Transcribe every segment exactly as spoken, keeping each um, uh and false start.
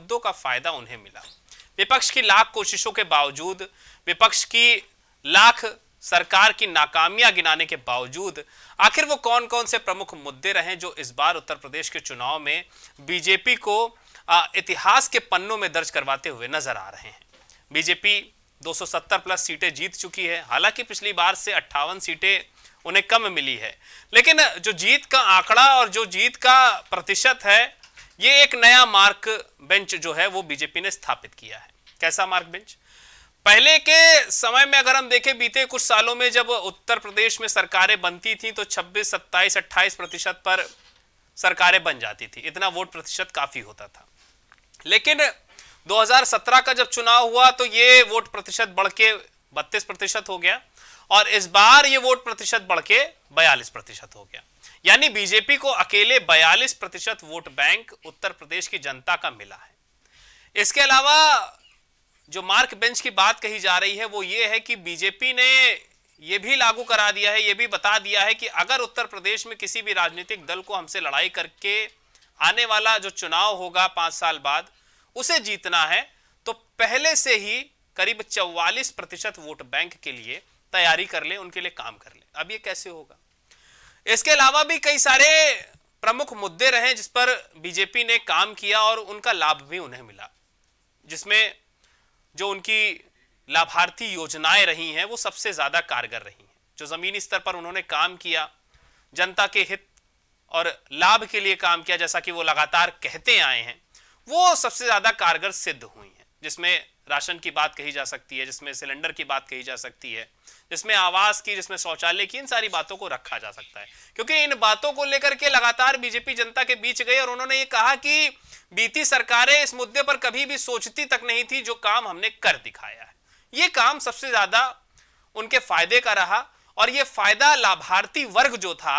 मुद्दों का फायदा उन्हें मिला। विपक्ष की लाख कोशिशों के बावजूद, विपक्ष की लाख सरकार की नाकामियां गिनाने के बावजूद आखिर वो कौन कौन से प्रमुख मुद्दे रहे जो इस बार उत्तर प्रदेश के चुनाव में बीजेपी को इतिहास के पन्नों में दर्ज करवाते हुए नजर आ रहे हैं। बीजेपी दो सौ सत्तर प्लस सीटें जीत चुकी है। हालांकि पिछली बार से अट्ठावन सीटें उन्हें कम मिली है, लेकिन जो जीत का आंकड़ा और जो जीत का प्रतिशत है, ये एक नया मार्क बेंच जो है वो बीजेपी ने स्थापित किया है। कैसा मार्क बेंच? पहले के समय में अगर हम देखें, बीते कुछ सालों में जब उत्तर प्रदेश में सरकारें बनती थी तो छब्बीस, सत्ताईस, अट्ठाईस प्रतिशत पर सरकारें बन जाती थी। इतना वोट प्रतिशत काफी होता था। लेकिन दो हज़ार सत्रह का जब चुनाव हुआ तो ये वोट प्रतिशत बढ़ के बत्तीस प्रतिशत हो गया और इस बार ये वोट प्रतिशत बढ़ के बयालीस प्रतिशत हो गया। यानी बीजेपी को अकेले बयालीस प्रतिशत वोट बैंक उत्तर प्रदेश की जनता का मिला है। इसके अलावा जो मार्क बेंच की बात कही जा रही है वो ये है कि बीजेपी ने ये भी लागू करा दिया है, ये भी बता दिया है कि अगर उत्तर प्रदेश में किसी भी राजनीतिक दल को हमसे लड़ाई करके आने वाला जो चुनाव होगा पांच साल बाद उसे जीतना है तो पहले से ही करीब चौवालीस प्रतिशत वोट बैंक के लिए तैयारी कर ले, उनके लिए काम कर ले। अब ये कैसे होगा? इसके अलावा भी कई सारे प्रमुख मुद्दे रहे जिस पर बीजेपी ने काम किया और उनका लाभ भी उन्हें मिला, जिसमें जो उनकी लाभार्थी योजनाएं रही हैं वो सबसे ज्यादा कारगर रही हैं। जो जमीनी स्तर पर उन्होंने काम किया, जनता के हित और लाभ के लिए काम किया, जैसा कि वो लगातार कहते आए हैं, वो सबसे ज्यादा कारगर सिद्ध हुई हैं। जिसमें राशन की बात कही जा सकती है, जिसमें सिलेंडर की बात कही जा सकती है, जिसमें आवास की, जिसमें शौचालय की, इन सारी बातों को रखा जा सकता है। क्योंकि इन बातों को लेकर के लगातार बीजेपी जनता के बीच गई और उन्होंने ये कहा कि बीती सरकारें इस मुद्दे पर कभी भी सोचती तक नहीं थी, जो काम हमने कर दिखाया है। ये काम सबसे ज्यादा उनके फायदे का रहा और ये फायदा लाभार्थी वर्ग जो था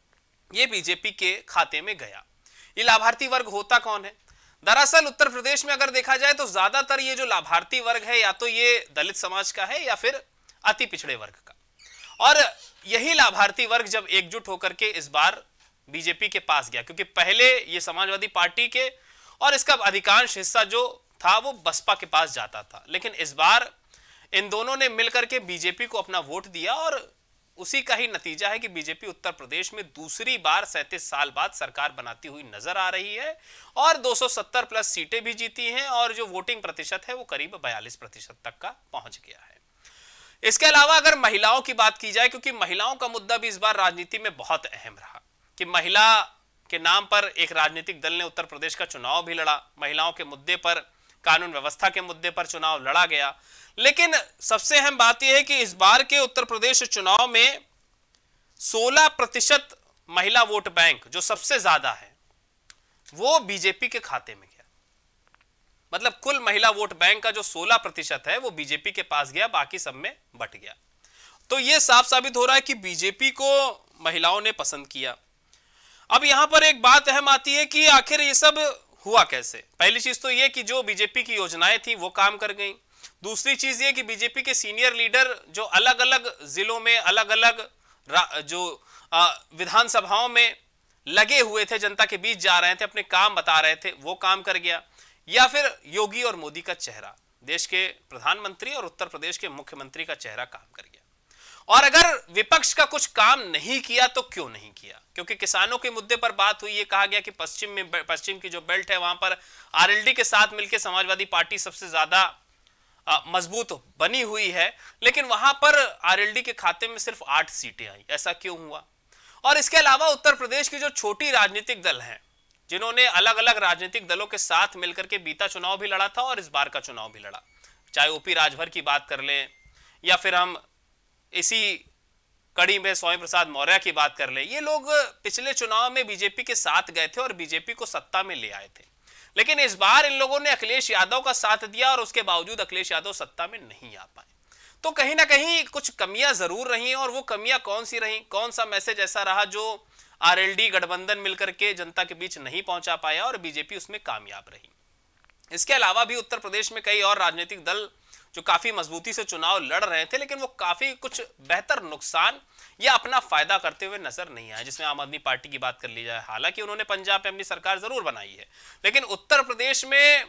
ये बीजेपी के खाते में गया। ये लाभार्थी वर्ग होता कौन है? दरअसल उत्तर प्रदेश में अगर देखा जाए तो ज्यादातर ये जो लाभार्थी वर्ग है या तो ये दलित समाज का है या फिर अति पिछड़े वर्ग का। और यही लाभार्थी वर्ग जब एकजुट होकर के इस बार बीजेपी के पास गया, क्योंकि पहले ये समाजवादी पार्टी के और इसका अधिकांश हिस्सा जो था वो बसपा के पास जाता था, लेकिन इस बार इन दोनों ने मिलकर के बीजेपी को अपना वोट दिया और उसी का ही नतीजा है कि बीजेपी उत्तर प्रदेश में दूसरी बार सैंतीस साल बाद सरकार बनाती हुई नजर आ रही है और दो सौ सत्तर प्लस सीटें भी जीती हैं और जो वोटिंग प्रतिशत है वो करीब बयालीस प्रतिशत तक का पहुंच गया है। इसके अलावा अगर महिलाओं की बात की जाए, क्योंकि महिलाओं का मुद्दा भी इस बार राजनीति में बहुत अहम रहा कि महिला के नाम पर एक राजनीतिक दल ने उत्तर प्रदेश का चुनाव भी लड़ा, महिलाओं के मुद्दे पर, कानून व्यवस्था के मुद्दे पर चुनाव लड़ा गया। लेकिन सबसे अहम बात यह है कि इस बार के उत्तर प्रदेश चुनाव में सोलह प्रतिशत महिला वोट बैंक, जो सबसे ज्यादा है, वो बीजेपी के खाते में गया। मतलब कुल महिला वोट बैंक का जो सोलह प्रतिशत है वो बीजेपी के पास गया, बाकी सब में बट गया। तो यह साफ साबित हो रहा है कि बीजेपी को महिलाओं ने पसंद किया। अब यहां पर एक बात अहम आती है कि आखिर ये सब हुआ कैसे। पहली चीज तो यह कि जो बीजेपी की योजनाएं थी वो काम कर गई। दूसरी चीज ये कि बीजेपी के सीनियर लीडर जो अलग अलग जिलों में, अलग अलग जो विधानसभाओं में लगे हुए थे, जनता के बीच जा रहे थे, अपने काम बता रहे थे, वो काम कर गया। या फिर योगी और मोदी का चेहरा, देश के प्रधानमंत्री और उत्तर प्रदेश के मुख्यमंत्री का चेहरा काम कर गया। और अगर विपक्ष का कुछ काम नहीं किया तो क्यों नहीं किया? क्योंकि किसानों के मुद्दे पर बात हुई, ये कहा गया कि पश्चिम में, पश्चिम की जो बेल्ट है वहां पर आरएलडी के साथ मिलकर समाजवादी पार्टी सबसे ज्यादा मजबूत बनी हुई है, लेकिन वहां पर आरएलडी के खाते में सिर्फ आठ सीटें आई। ऐसा क्यों हुआ? और इसके अलावा उत्तर प्रदेश की जो छोटी राजनीतिक दल हैं, जिन्होंने अलग अलग राजनीतिक दलों के साथ मिलकर के बीता चुनाव भी लड़ा था और इस बार का चुनाव भी लड़ा, चाहे ओपी राजभर की बात कर लें या फिर हम इसी कड़ी में स्वामी प्रसाद मौर्य की बात कर लें, ये लोग पिछले चुनाव में बीजेपी के साथ गए थे और बीजेपी को सत्ता में ले आए थे। लेकिन इस बार इन लोगों ने अखिलेश यादव का साथ दिया और उसके बावजूद अखिलेश यादव सत्ता में नहीं आ पाए। तो कहीं ना कहीं कुछ कमियां जरूर रही और वो कमियां कौन सी रही, कौन सा मैसेज ऐसा रहा जो आरएलडी गठबंधन मिलकर के जनता के बीच नहीं पहुंचा पाया और बीजेपी उसमें कामयाब रही। इसके अलावा भी उत्तर प्रदेश में कई और राजनीतिक दल जो काफी मजबूती से चुनाव लड़ रहे थे, लेकिन वो काफी कुछ बेहतर नुकसान या अपना फायदा करते हुए नजर नहीं आए। जिसमें आम आदमी पार्टी की बात कर ली जाए, हालांकि उन्होंने पंजाब में अपनी सरकार जरूर बनाई है, लेकिन उत्तर प्रदेश में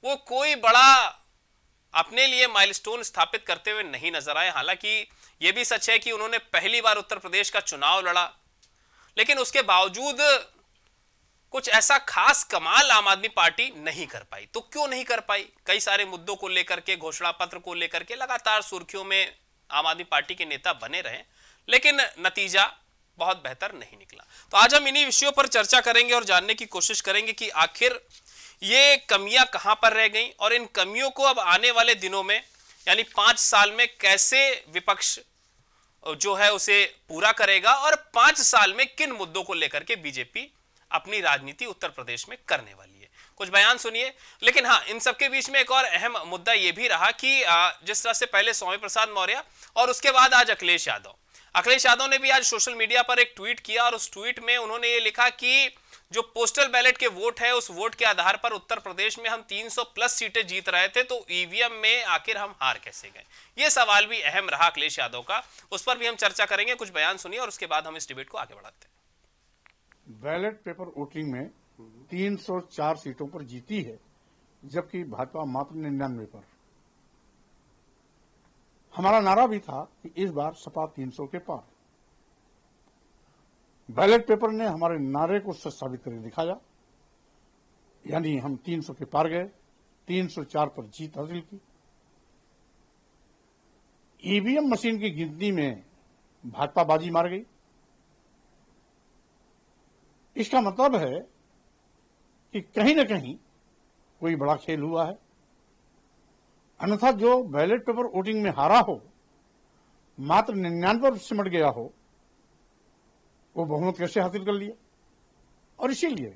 वो कोई बड़ा अपने लिए माइलस्टोन स्थापित करते हुए नहीं नजर आए। हालांकि यह भी सच है कि उन्होंने पहली बार उत्तर प्रदेश का चुनाव लड़ा, लेकिन उसके बावजूद कुछ ऐसा खास कमाल आम आदमी पार्टी नहीं कर पाई। तो क्यों नहीं कर पाई? कई सारे मुद्दों को लेकर के, घोषणा पत्र को लेकर के लगातार सुर्खियों में आम आदमी पार्टी के नेता बने रहे, लेकिन नतीजा बहुत बेहतर नहीं निकला। तो आज हम इन्हीं विषयों पर चर्चा करेंगे और जानने की कोशिश करेंगे कि आखिर ये कमियां कहां पर रह गईं और इन कमियों को अब आने वाले दिनों में यानी पांच साल में कैसे विपक्ष जो है उसे पूरा करेगा और पांच साल में किन मुद्दों को लेकर के बीजेपी अपनी राजनीति उत्तर प्रदेश में करने वाली है। कुछ बयान सुनिए। लेकिन हाँ, इन सबके बीच में एक और अहम मुद्दा यह भी रहा कि जिस तरह से पहले स्वामी प्रसाद मौर्य और उसके बाद आज अखिलेश यादव अखिलेश यादव ने भी आज सोशल मीडिया पर एक ट्वीट किया और उस ट्वीट में उन्होंने ये लिखा कि जो पोस्टल बैलेट के वोट है उस वोट के आधार पर उत्तर प्रदेश में हम तीन सौ प्लस सीटें जीत रहे थे, तो ईवीएम में आखिर हम हार कैसे गए। ये सवाल भी अहम रहा अखिलेश यादव का, उस पर भी हम चर्चा करेंगे। कुछ बयान सुनिए और उसके बाद हम इस डिबेट को आगे बढ़ाते हैं। बैलेट पेपर वोटिंग में तीन सौ चार सीटों पर जीती है, जबकि भाजपा मात्र निन्यानवे पर। हमारा नारा भी था कि इस बार सपा तीन सौ के पार। बैलेट पेपर ने हमारे नारे को सच साबित करके दिखाया, यानी हम तीन सौ के पार गए, तीन सौ चार पर जीत हासिल की। ईवीएम मशीन की गिनती में भाजपा बाजी मार गई। इसका मतलब है कि कहीं न कहीं कोई बड़ा खेल हुआ है, अन्यथा जो बैलेट पेपर वोटिंग में हारा हो, मात्र निन्यानवे पर सिमट गया हो, वो बहुमत कैसे हासिल कर लिया। और इसीलिए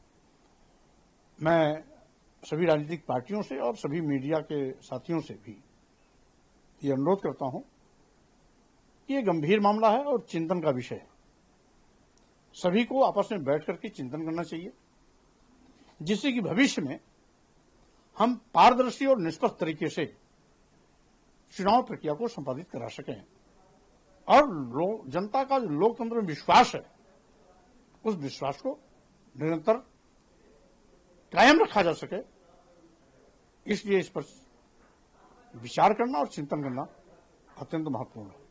मैं सभी राजनीतिक पार्टियों से और सभी मीडिया के साथियों से भी ये अनुरोध करता हूं कि ये गंभीर मामला है और चिंतन का विषय है। सभी को आपस में बैठ करके चिंतन करना चाहिए, जिससे कि भविष्य में हम पारदर्शी और निष्पक्ष तरीके से चुनाव प्रक्रिया को संपादित करा सकें और लोग जनता का जो लोकतंत्र में विश्वास है, उस विश्वास को निरंतर कायम रखा जा सके। इसलिए इस पर विचार करना और चिंतन करना अत्यंत महत्वपूर्ण है।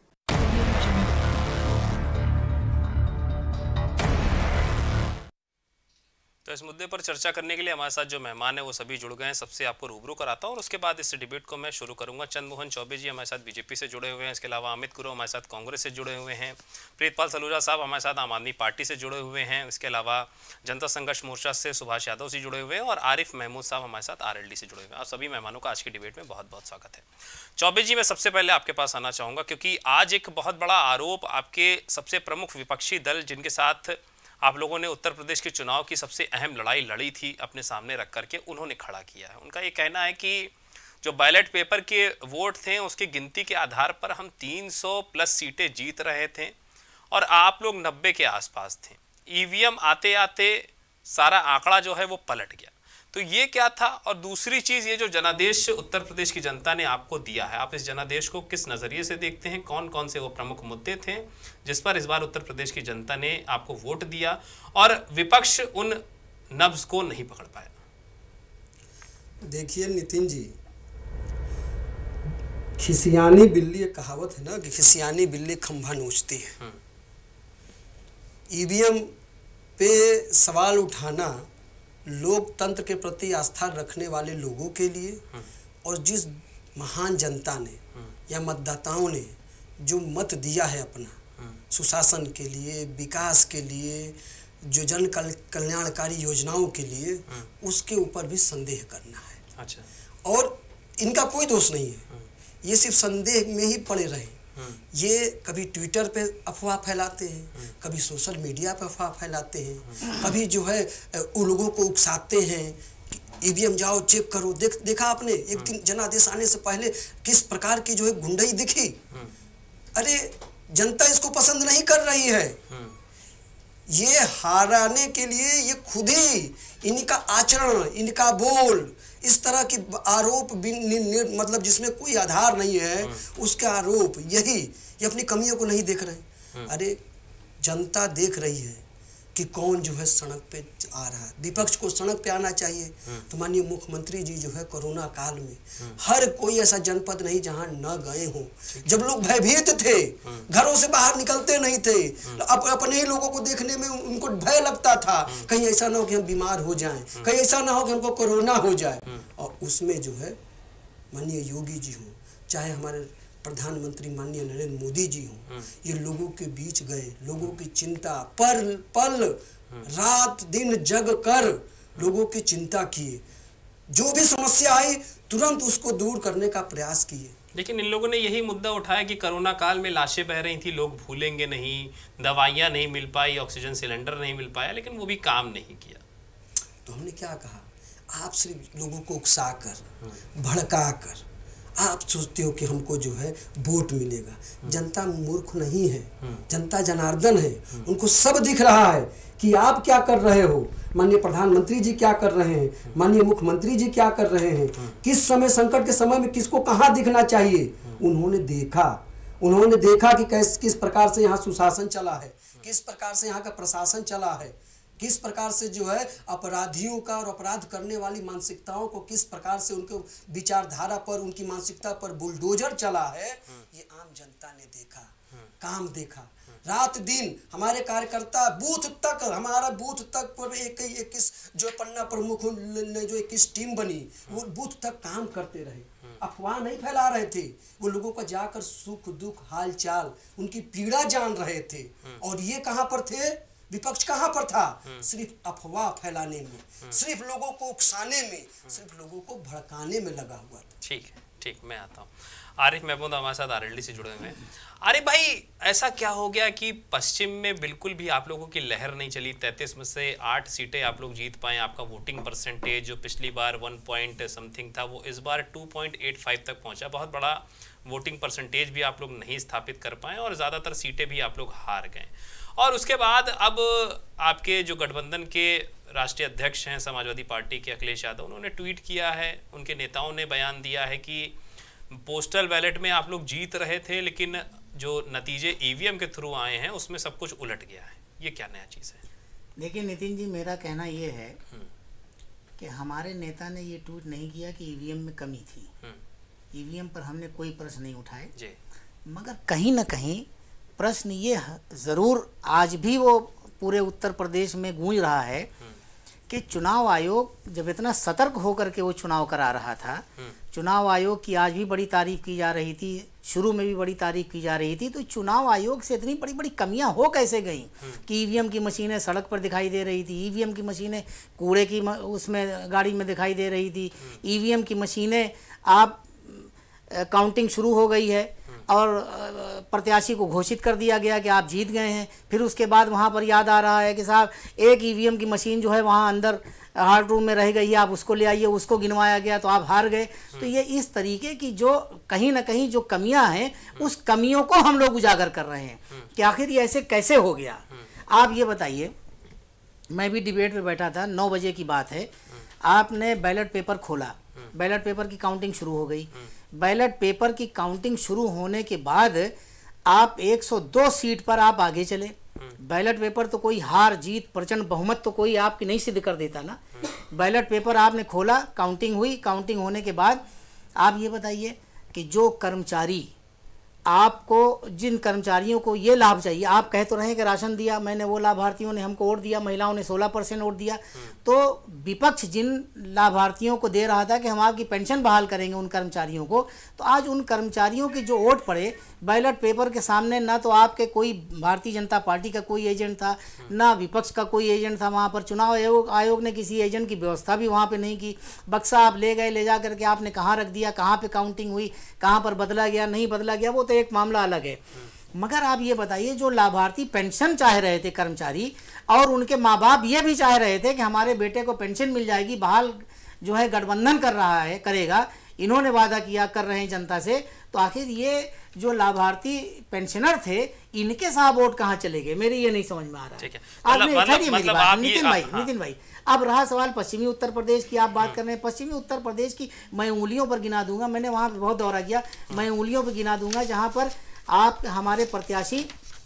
तो इस मुद्दे पर चर्चा करने के लिए हमारे साथ जो मेहमान है वो सभी जुड़ गए हैं। सबसे आपको रूबरू कराता हूँ और उसके बाद इस डिबेट को मैं शुरू करूंगा। चंद्रमोहन चौबे जी हमारे साथ बीजेपी से जुड़े हुए हैं, इसके अलावा अमित गुरु हमारे साथ कांग्रेस से जुड़े हुए हैं, प्रीतपाल सलूजा साहब हमारे साथ आम आदमी पार्टी से जुड़े हुए हैं, इसके अलावा जनता संघर्ष मोर्चा से सुभाष यादव से जुड़े हुए हैं और आरिफ महमूद साहब हमारे साथ आरएलडी से जुड़े हुए हैं। आप सभी मेहमानों का आज की डिबेट में बहुत बहुत स्वागत है। चौबे जी, मैं सबसे पहले आपके पास आना चाहूँगा क्योंकि आज एक बहुत बड़ा आरोप आपके सबसे प्रमुख विपक्षी दल जिनके साथ आप लोगों ने उत्तर प्रदेश के चुनाव की सबसे अहम लड़ाई लड़ी थी अपने सामने रख करके, उन्होंने खड़ा किया है। उनका ये कहना है कि जो बैलेट पेपर के वोट थे उसकी गिनती के आधार पर हम तीन सौ प्लस सीटें जीत रहे थे और आप लोग नब्बे के आसपास थे। ईवीएम आते आते सारा आंकड़ा जो है वो पलट गया। तो ये क्या था? और दूसरी चीज, ये जो जनादेश उत्तर प्रदेश की जनता ने आपको दिया है, आप इस जनादेश को किस नजरिए से देखते हैं? कौन कौन से वो प्रमुख मुद्दे थे जिस पर इस बार उत्तर प्रदेश की जनता ने आपको वोट दिया और विपक्ष उन नब्ज को नहीं पकड़ पाया? देखिए नितिन जी, खिसियानी बिल्ली, एक कहावत है ना कि खिसियानी बिल्ली खंभा नोचती है। ईवीएम पे सवाल उठाना लोकतंत्र के प्रति आस्था रखने वाले लोगों के लिए और जिस महान जनता ने या मतदाताओं ने जो मत दिया है अपना सुशासन के लिए, विकास के लिए, जो जन कल्याणकारी योजनाओं के लिए, उसके ऊपर भी संदेह करना है। अच्छा। और इनका कोई दोष नहीं है, ये सिर्फ संदेह में ही पड़े रहे। ये कभी ट्विटर पे अफवाह फैलाते हैं, कभी सोशल मीडिया पे अफवाह फैलाते हैं, कभी जो है उन लोगों को उकसाते हैं ईवीएम जाओ चेक करो। देख देखा आपने एक दिन जनादेश आने से पहले किस प्रकार की जो है गुंडाई दिखी। अरे जनता इसको पसंद नहीं कर रही है। ये हराने के लिए ये खुद ही इनका आचरण, इनका बोल, इस तरह की आरोप मतलब जिसमें कोई आधार नहीं है, उसके आरोप, यही ये अपनी कमियों को नहीं देख रहे। अरे जनता देख रही है कि कौन जो है सड़क पे आ रहा है। विपक्ष को सड़क पे आना चाहिए। तो माननीय मुख्यमंत्री जी जो है कोरोना काल में हर कोई ऐसा जनपद नहीं जहां न गए हों। जब लोग भयभीत थे, घरों से बाहर निकलते नहीं थे, अप, अपने ही लोगों को देखने में उनको भय लगता था, कहीं ऐसा ना हो कि हम बीमार हो जाएं, कहीं ऐसा ना हो कि हमको कोरोना हो जाए। और उसमें जो है माननीय योगी जी हों, चाहे हमारे प्रधानमंत्री माननीय नरेंद्र मोदी जी हों, ये लोगों के बीच गए, लोगों की चिंता पल पल रात दिन जग कर लोगों की चिंता किए, जो भी समस्या आई तुरंत उसको दूर करने का प्रयास किए। लेकिन इन लोगों ने यही मुद्दा उठाया कि कोरोना काल में लाशें बह रही थी, लोग भूलेंगे नहीं, दवाइयाँ नहीं मिल पाई, ऑक्सीजन सिलेंडर नहीं मिल पाया, लेकिन वो भी काम नहीं किया। तो हमने क्या कहा, आप सिर्फ लोगों को उकसा कर, भड़का कर आप सोचते हो कि हमको जो है वोट मिलेगा। जनता मूर्ख नहीं है, जनता जनार्दन है, उनको सब दिख रहा है कि आप क्या कर रहे हो, माननीय प्रधानमंत्री जी क्या कर रहे हैं, माननीय मुख्यमंत्री जी क्या कर रहे हैं, किस समय संकट के समय में किसको कहाँ दिखना चाहिए। उन्होंने देखा उन्होंने देखा कि किस किस प्रकार से यहाँ सुशासन चला है, किस प्रकार से यहाँ का प्रशासन चला है, किस प्रकार से जो है अपराधियों का और अपराध करने वाली मानसिकताओं को किस प्रकार से उनके विचारधारा पर, उनकी मानसिकता पर बुलडोजर चला है। ये आम जनता ने देखा, काम देखा। रात दिन हमारे कार्यकर्ता बूथ तक, हमारा बूथ तक पर एक इक्कीस जो पन्ना प्रमुख ने जो इक्कीस टीम बनी, वो बूथ तक काम करते रहे, अफवाह नहीं फैला रहे थे, वो लोगों का जाकर सुख दुख हाल चाल उनकी पीड़ा जान रहे थे। और ये कहाँ पर थे, विपक्ष कहाँ पर था, सिर्फ अफवाह फैलाने में, सिर्फ लोगों को उकसाने में, सिर्फ लोगों को भड़काने में लगा हुआ था। ठीक है, ठीक, मैं आता हूँ। आरिफ महमूद हमारे साथ आरएलडी से जुड़े हुए हैं। आरिफ भाई, ऐसा क्या हो गया कि पश्चिम में बिल्कुल भी आप लोगों की लहर नहीं चली? तैंतीस में से आठ सीटें आप लोग जीत पाए, आपका वोटिंग परसेंटेज जो पिछली बार वन पॉइंट समथिंग था वो इस बार टू पॉइंट एट फाइव तक पहुंचा। बहुत बड़ा वोटिंग परसेंटेज भी आप लोग नहीं स्थापित कर पाए और ज़्यादातर सीटें भी आप लोग हार गए। और उसके बाद अब आपके जो गठबंधन के राष्ट्रीय अध्यक्ष हैं समाजवादी पार्टी के अखिलेश यादव, उन्होंने ट्वीट किया है, उनके नेताओं ने बयान दिया है कि पोस्टल बैलेट में आप लोग जीत रहे थे, लेकिन जो नतीजे ईवीएम के थ्रू आए हैं उसमें सब कुछ उलट गया है। ये क्या नया चीज़ है? देखिए नितिन जी, मेरा कहना ये है कि हमारे नेता ने ये ट्वीट नहीं किया कि ईवीएम में कमी थी। ईवीएम पर हमने कोई प्रश्न नहीं उठाए, मगर कहीं ना कहीं प्रश्न ये ज़रूर आज भी वो पूरे उत्तर प्रदेश में गूंज रहा है कि चुनाव आयोग जब इतना सतर्क होकर के वो चुनाव करा रहा था, चुनाव आयोग की आज भी बड़ी तारीफ की जा रही थी, शुरू में भी बड़ी तारीफ की जा रही थी, तो चुनाव आयोग से इतनी बड़ी बड़ी कमियां हो कैसे गई कि ईवीएम की मशीनें सड़क पर दिखाई दे रही थी, ईवीएम की मशीनें कूड़े की उसमें गाड़ी में दिखाई दे रही थी, ईवीएम की मशीनें आप काउंटिंग शुरू हो गई है और प्रत्याशी को घोषित कर दिया गया कि आप जीत गए हैं। फिर उसके बाद वहाँ पर याद आ रहा है कि साहब एक ईवीएम की मशीन जो है वहाँ अंदर हार्ड रूम में रह गई है, आप उसको ले आइए, उसको गिनवाया गया तो आप हार गए। तो ये इस तरीके की जो कहीं ना कहीं जो कमियां हैं, उस कमियों को हम लोग उजागर कर रहे हैं कि आखिर ये ऐसे कैसे हो गया। आप ये बताइए, मैं भी डिबेट में बैठा था, नौ बजे की बात है, आपने बैलेट पेपर खोला, बैलेट पेपर की काउंटिंग शुरू हो गई। बैलेट पेपर की काउंटिंग शुरू होने के बाद आप एक सौ दो सीट पर आप आगे चले। बैलेट पेपर तो कोई हार जीत प्रचंड बहुमत तो कोई आपकी नहीं सिद्ध कर देता ना। बैलेट पेपर आपने खोला, काउंटिंग हुई, काउंटिंग होने के बाद आप ये बताइए कि जो कर्मचारी आपको, जिन कर्मचारियों को ये लाभ चाहिए, आप कह तो रहे हैं कि राशन दिया मैंने, वो लाभार्थियों ने हमको वोट दिया, महिलाओं ने सोलह परसेंट वोट दिया, तो विपक्ष जिन लाभार्थियों को दे रहा था कि हम आपकी पेंशन बहाल करेंगे उन कर्मचारियों को, तो आज उन कर्मचारियों की जो वोट पड़े बैलेट पेपर के सामने, ना तो आपके कोई भारतीय जनता पार्टी का कोई एजेंट था, ना विपक्ष का कोई एजेंट था वहाँ पर। चुनाव आयोग आयोग ने किसी एजेंट की व्यवस्था भी वहाँ पे नहीं की। बक्सा आप ले गए, ले जा करके आपने कहाँ रख दिया, कहाँ पे काउंटिंग हुई, कहाँ पर बदला गया नहीं बदला गया, वो तो एक मामला अलग है। मगर आप ये बताइए, जो लाभार्थी पेंशन चाह रहे थे कर्मचारी, और उनके माँ बाप ये भी चाह रहे थे कि हमारे बेटे को पेंशन मिल जाएगी, बहाल जो है गठबंधन कर रहा है, करेगा, इन्होंने वादा किया, कर रहे हैं जनता से, तो आखिर ये जो लाभार्थी पेंशनर थे इनके साथ वोट कहाँ चले गए, मेरे ये नहीं समझ में आ रहा है। आपने मतलब, मतलब आप नितिन भाई हाँ। नितिन भाई अब रहा सवाल पश्चिमी उत्तर प्रदेश की, आप बात कर रहे हैं पश्चिमी उत्तर प्रदेश की, मैं उंगलियों पर गिना दूंगा, मैंने वहाँ पर बहुत दौरा किया, मैं उंगलियों पर गिना दूंगा जहाँ पर आप हमारे प्रत्याशी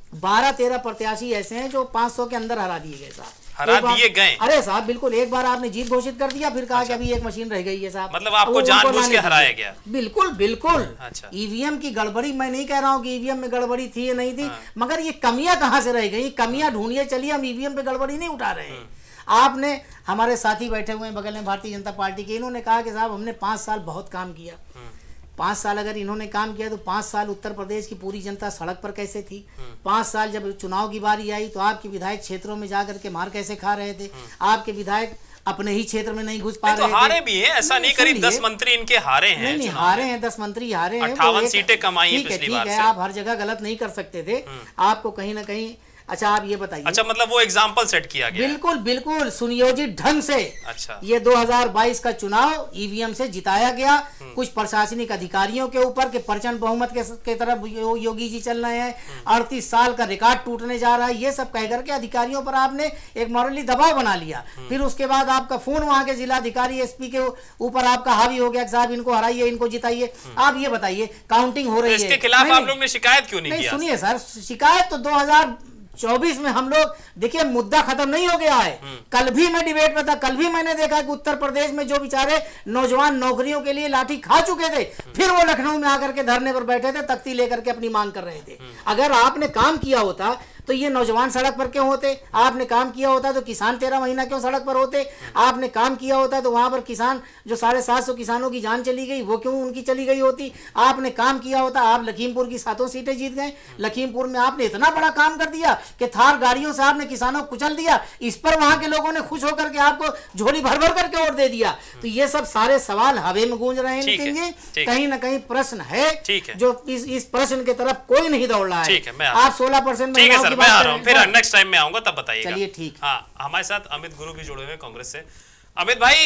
बारह तेरह प्रत्याशी ऐसे हैं जो पाँच सौ के अंदर हरा दिए गए साहब, हरा दिए गए। अरे साहब बिल्कुल, एक बार आपने जीत घोषित कर दिया, फिर कहा कि अभी एक मशीन रह गई है साहब, मतलब आपको जानबूझ के हराया गया। बिल्कुल बिल्कुल। अच्छा। ईवीएम की गड़बड़ी, मैं नहीं कह रहा हूँ कि ईवीएम में गड़बड़ी थी या नहीं थी, मगर ये कमियां कहाँ से रह गई, कमियां ढूंढिए, चलिए हम ईवीएम पे गड़बड़ी नहीं उठा रहे हैं। आपने, हमारे साथी बैठे हुए हैं बगल में भारतीय जनता पार्टी के, इन्होंने कहा कि साहब हमने पाँच साल बहुत काम किया। पाँच साल अगर इन्होंने काम किया तो पाँच साल उत्तर प्रदेश की पूरी जनता सड़क पर कैसे थी? पाँच साल जब चुनाव की बारी आई तो आपके विधायक क्षेत्रों में जाकर के मार कैसे खा रहे थे? आपके विधायक अपने ही क्षेत्र में नहीं घुस पा रहे थे। तो हारे भी हैं, ऐसा नहीं, करीब दस मंत्री इनके हारे हैं। नहीं नहीं हारे हैं, दस मंत्री हारे हैं, अट्ठावन सीटें कमाई हैं पिछली बार से। आप हर जगह गलत नहीं कर सकते थे, आपको कहीं ना कहीं। अच्छा आप ये बताइए। अच्छा, मतलब वो एग्जाम्पल सेट किया गया। बिल्कुल बिल्कुल सुनियोजित ढंग से। अच्छा। ये दो हज़ार बाईस का चुनाव ईवीएम से जिताया गया। कुछ प्रशासनिक अधिकारियों के ऊपर के प्रचंड बहुमत के, के तरफ यो, योगी जी चल रहे हैं। अड़तीस साल का रिकॉर्ड टूटने जा रहा है, ये सब कह करके अधिकारियों पर आपने एक मॉरली दबाव बना लिया। फिर उसके बाद आपका फोन वहां के जिलाधिकारी एसपी के ऊपर आपका हावी हो गया, साहब इनको हराइए, इनको जिताइए। आप ये बताइए, काउंटिंग हो रही है, इसके खिलाफ आप लोग ने शिकायत क्यों नहीं किया? सुनिए सर, शिकायत तो दो हजार चौबीस में हम लोग, देखिए मुद्दा खत्म नहीं हो गया है। कल भी मैं डिबेट में था, कल भी मैंने देखा कि उत्तर प्रदेश में जो बेचारे नौजवान नौकरियों के लिए लाठी खा चुके थे, फिर वो लखनऊ में आकर के धरने पर बैठे थे, तख्ती लेकर के अपनी मांग कर रहे थे। अगर आपने काम किया होता तो ये नौजवान सड़क पर क्यों होते? आपने काम किया होता तो किसान तेरह महीना क्यों सड़क पर होते? आपने काम किया होता तो वहां पर किसान, जो साढ़े सात सौ किसानों की जान चली गई, वो क्यों उनकी चली गई होती? आपने काम किया होता, आप लखीमपुर की सातों सीटें जीत गए। लखीमपुर में आपने इतना बड़ा काम कर दिया कि थार गाड़ियों से आपने किसानों को कुचल दिया, इस पर वहां के लोगों ने खुश होकर के आपको झोली भर भर करके वोट दे दिया। तो ये सब सारे सवाल हवे में गूंज रहे हैं नितिन जी, कहीं ना कहीं प्रश्न है जो इस इस प्रश्न की तरफ कोई नहीं दौड़ रहा है। आप सोलह परसेंट मैं आ रहा हूं, फिर नेक्स्ट टाइम में आऊंगा तब बताइएगा। चलिए ठीक। हाँ, हमारे साथ अमित गुरु भी जुड़े हुए कांग्रेस से। अमित भाई,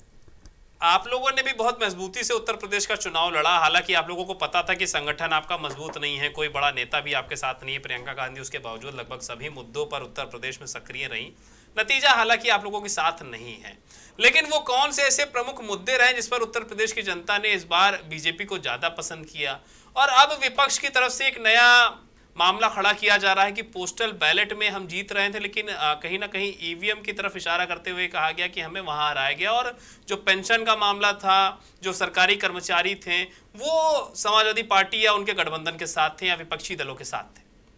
आप लोगों ने भी बहुत मजबूती से उत्तर प्रदेश का चुनाव लड़ा, हालांकि आप लोगों को पता था कि संगठन आपका मजबूत नहीं है, कोई बड़ा नेता भी आपके साथ नहीं है, प्रियंका गांधी उसके बावजूद लगभग सभी मुद्दों पर उत्तर प्रदेश में सक्रिय रही। नतीजा हालांकि आप लोगों के साथ नहीं है, लेकिन वो कौन से ऐसे प्रमुख मुद्दे रहे जिस पर उत्तर प्रदेश की जनता ने इस बार बीजेपी को ज्यादा पसंद किया? और अब विपक्ष की तरफ से एक नया मामला खड़ा किया जा रहा है कि पोस्टल बैलेट में हम जीत रहे थे, लेकिन कहीं ना कहीं ईवीएम की तरफ इशारा करते हुए कहा गया कि हमें वहां हराया गया, और जो पेंशन का मामला था, जो सरकारी कर्मचारी थे, वो समाजवादी पार्टी या उनके गठबंधन के साथ थे या विपक्षी दलों के साथ थे?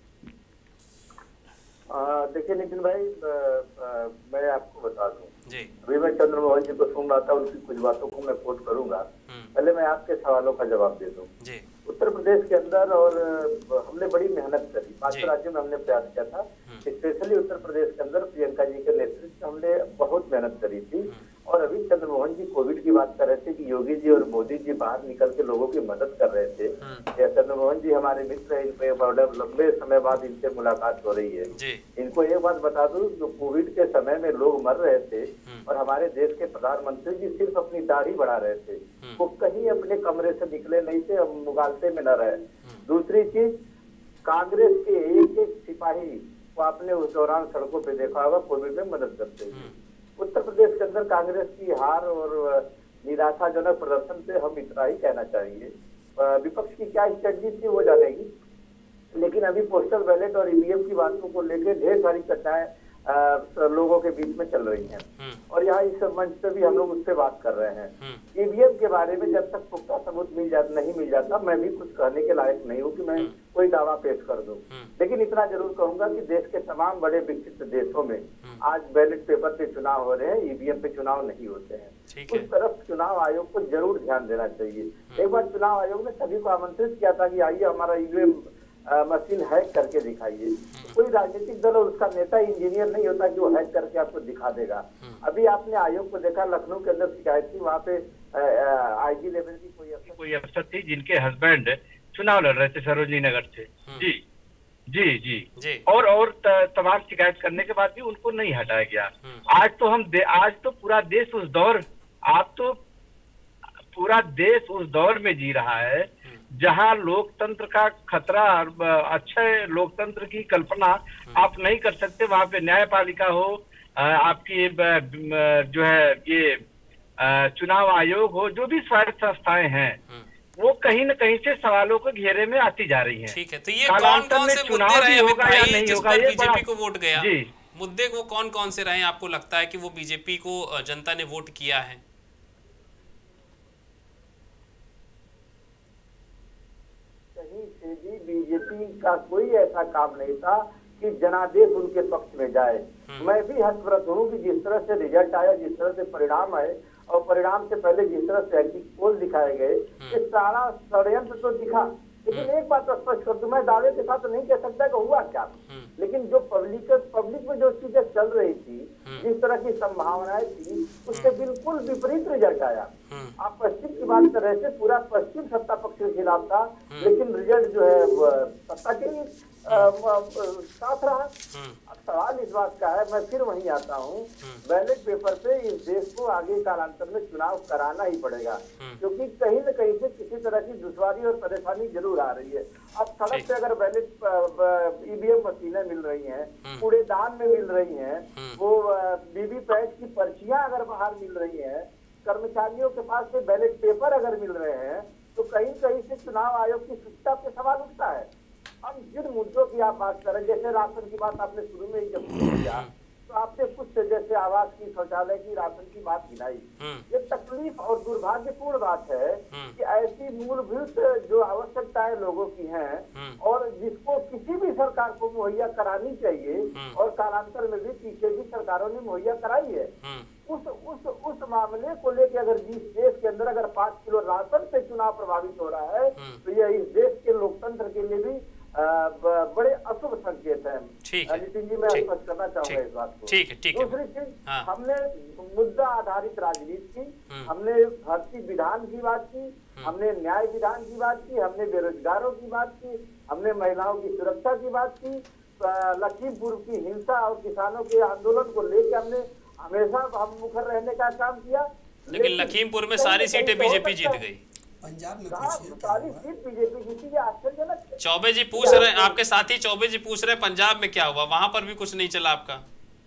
देखिए नितिन भाई, आ, आ, मैं आपको बता दूं जी, अभी मैं चंद्रमोहन जी को सुन रहा था, उनकी कुछ बातों को मैं कोट करूंगा। पहले मैं आपके सवालों का जवाब दे दूं। जी। उत्तर प्रदेश के अंदर और हमने बड़ी मेहनत करी, पांच राज्यों में हमने प्रयास किया था, स्पेशली उत्तर प्रदेश के अंदर प्रियंका जी के नेतृत्व में हमने बहुत मेहनत करी थी। और अभी चंद्रमोहन जी कोविड की बात कर रहे थे कि योगी जी और मोदी जी बाहर निकल के लोगों की मदद कर रहे थे। या चंद्रमोहन जी हमारे मित्र हैं, इन पे बड़े लंबे समय बाद इनसे मुलाकात हो रही है। इनको एक बात बता दूं, जो कोविड के समय में लोग मर रहे थे और हमारे देश के प्रधानमंत्री जी सिर्फ अपनी दाढ़ी बढ़ा रहे थे, वो कहीं अपने कमरे से निकले नहीं थे, मुगालते में न रहे। दूसरी चीज, कांग्रेस के एक एक सिपाही को आपने उस दौरान सड़कों पे देखा होगा, कोविड में मदद करते हुए। उत्तर प्रदेश के अंदर कांग्रेस की हार और निराशाजनक प्रदर्शन पे हम इतना ही कहना चाहेंगे। विपक्ष की क्या स्ट्रेटजी थी वो जानेगी, लेकिन अभी पोस्टल बैलेट और ईवीएम की बातों को लेकर ढेर सारी चर्चाएं लोगों के बीच में चल रही हैं, और यहाँ इस मंच पे भी हम लोग उससे बात कर रहे हैं। ईवीएम के बारे में जब तक पुख्ता सबूत मिल जाता नहीं मिल जाता, मैं भी कुछ कहने के लायक नहीं हूँ कि मैं कोई दावा पेश कर दूं। लेकिन इतना जरूर कहूंगा कि देश के तमाम बड़े विकसित देशों में आज बैलेट पेपर पे चुनाव हो रहे हैं, ईवीएम पे चुनाव नहीं होते हैं। उस तरफ चुनाव आयोग को जरूर ध्यान देना चाहिए। एक बार चुनाव आयोग ने सभी को आमंत्रित किया था कि आइए हमारा ईवीएम मशीन हैक करके दिखाइए। कोई राजनीतिक दल और उसका नेता इंजीनियर नहीं होता कि वो हैक करके आपको दिखा देगा। अभी आपने आयोग को देखा, लखनऊ के अंदर शिकायत थी, वहाँ पे आईजी लेवल की कोई अफसर कोई अफसर थी जिनके हस्बैंड चुनाव लड़ रहे थे सरोजनी नगर से। जी जी जी, जी। और और तमाम शिकायत करने के बाद भी उनको नहीं हटाया गया। आज तो हम आज तो पूरा देश उस दौर आप तो पूरा देश उस दौर में जी रहा है जहां लोकतंत्र का खतरा, अच्छे लोकतंत्र की कल्पना आप नहीं कर सकते। वहां पे न्यायपालिका हो, आपकी जो है ये चुनाव आयोग हो, जो भी स्वायत्त संस्थाएं हैं, वो कहीं न कहीं से सवालों के घेरे में आती जा रही है। ठीक है, तो ये कौन कौन से मुद्दे रहे अमित भाई जिस पर बीजेपी को वोट गया? जी, मुद्दे वो कौन कौन से रहे आपको लगता है कि वो बीजेपी को जनता ने वोट किया है? कहीं से भी बीजेपी का कोई ऐसा काम नहीं था कि जनादेश उनके पक्ष में जाए। मैं भी हतप्रत हूँ कि जिस तरह से रिजल्ट आया, जिस तरह से परिणाम आए और परिणाम से पहले जिस तरह से एग्जिट पोल दिखाए गए, ये सारा षड्यंत्र तो दिखा। लेकिन एक बात स्पष्ट कर दूं, मैं दावे के साथ तो नहीं कह सकता कि हुआ क्या, लेकिन जो पब्लिक पब्लिक में जो चीजें चल रही थी, जिस तरह की संभावनाएं थी, उससे बिल्कुल विपरीत रिजल्ट आया। आप पश्चिम की बात कर रहे थे, पूरा पश्चिम सत्ता पक्ष के खिलाफ था, लेकिन रिजल्ट जो है सत्ता के साथ रहा। अब सवाल इस बात का है, मैं फिर वहीं आता हूँ, बैलेट पेपर पे इस देश को आगे कालांतर में चुनाव कराना ही पड़ेगा, क्योंकि कहीं न कहीं से किसी तरह की दुश्वारी और परेशानी जरूर आ रही है। अब सड़क पे अगर बैलेट ईवीएम मशीनें मिल रही हैं, कूड़ेदान में मिल रही हैं, वो वीवीपैट की पर्चियां अगर बाहर मिल रही हैं, कर्मचारियों के पास से बैलेट पेपर अगर मिल रहे हैं, तो कहीं कहीं से चुनाव आयोग की शुद्धता पे सवाल उठता है। अब जिन मुद्दों की आप बात करें, जैसे राशन की बात आपने शुरू में ही जब किया, तो आपने कुछ जैसे आवास की, शौचालय की, राशन की बात गिनाई। ये तकलीफ और दुर्भाग्यपूर्ण बात है कि ऐसी मूलभूत जो आवश्यकताएं लोगों की हैं और जिसको किसी भी सरकार को मुहैया करानी चाहिए और कालांतर में भी पीछे भी सरकारों ने मुहैया कराई है, उस उस उस मामले को लेकर अगर जिस देश के अंदर अगर पांच किलो राशन से चुनाव प्रभावित हो रहा है, तो यह इस देश के लोकतंत्र के लिए भी बड़े अशुभ संकेत है। नितिन जी, मैं स्पष्ट करना चाहूंगा इस बात को। ठीक है, ठीक है। दूसरी चीज, हमने मुद्दा आधारित राजनीति की, हमने भर्ती विधान की बात की, हमने न्याय विधान की बात की, हमने बेरोजगारों की बात की, हमने महिलाओं की सुरक्षा की बात की, लखीमपुर की हिंसा और किसानों के आंदोलन को लेकर हमने हमेशा हम मुखर रहने का काम किया। लेकिन लखीमपुर में सारी सीटें बीजेपी जीत गई। पंजाब में सारी सीट बीजेपी जीती, ये आश्चर्यजनक। चौबे जी पूछ रहे हैं, आपके साथी चौबे जी पूछ रहे हैं पंजाब में क्या हुआ, वहां पर भी कुछ नहीं चला आपका?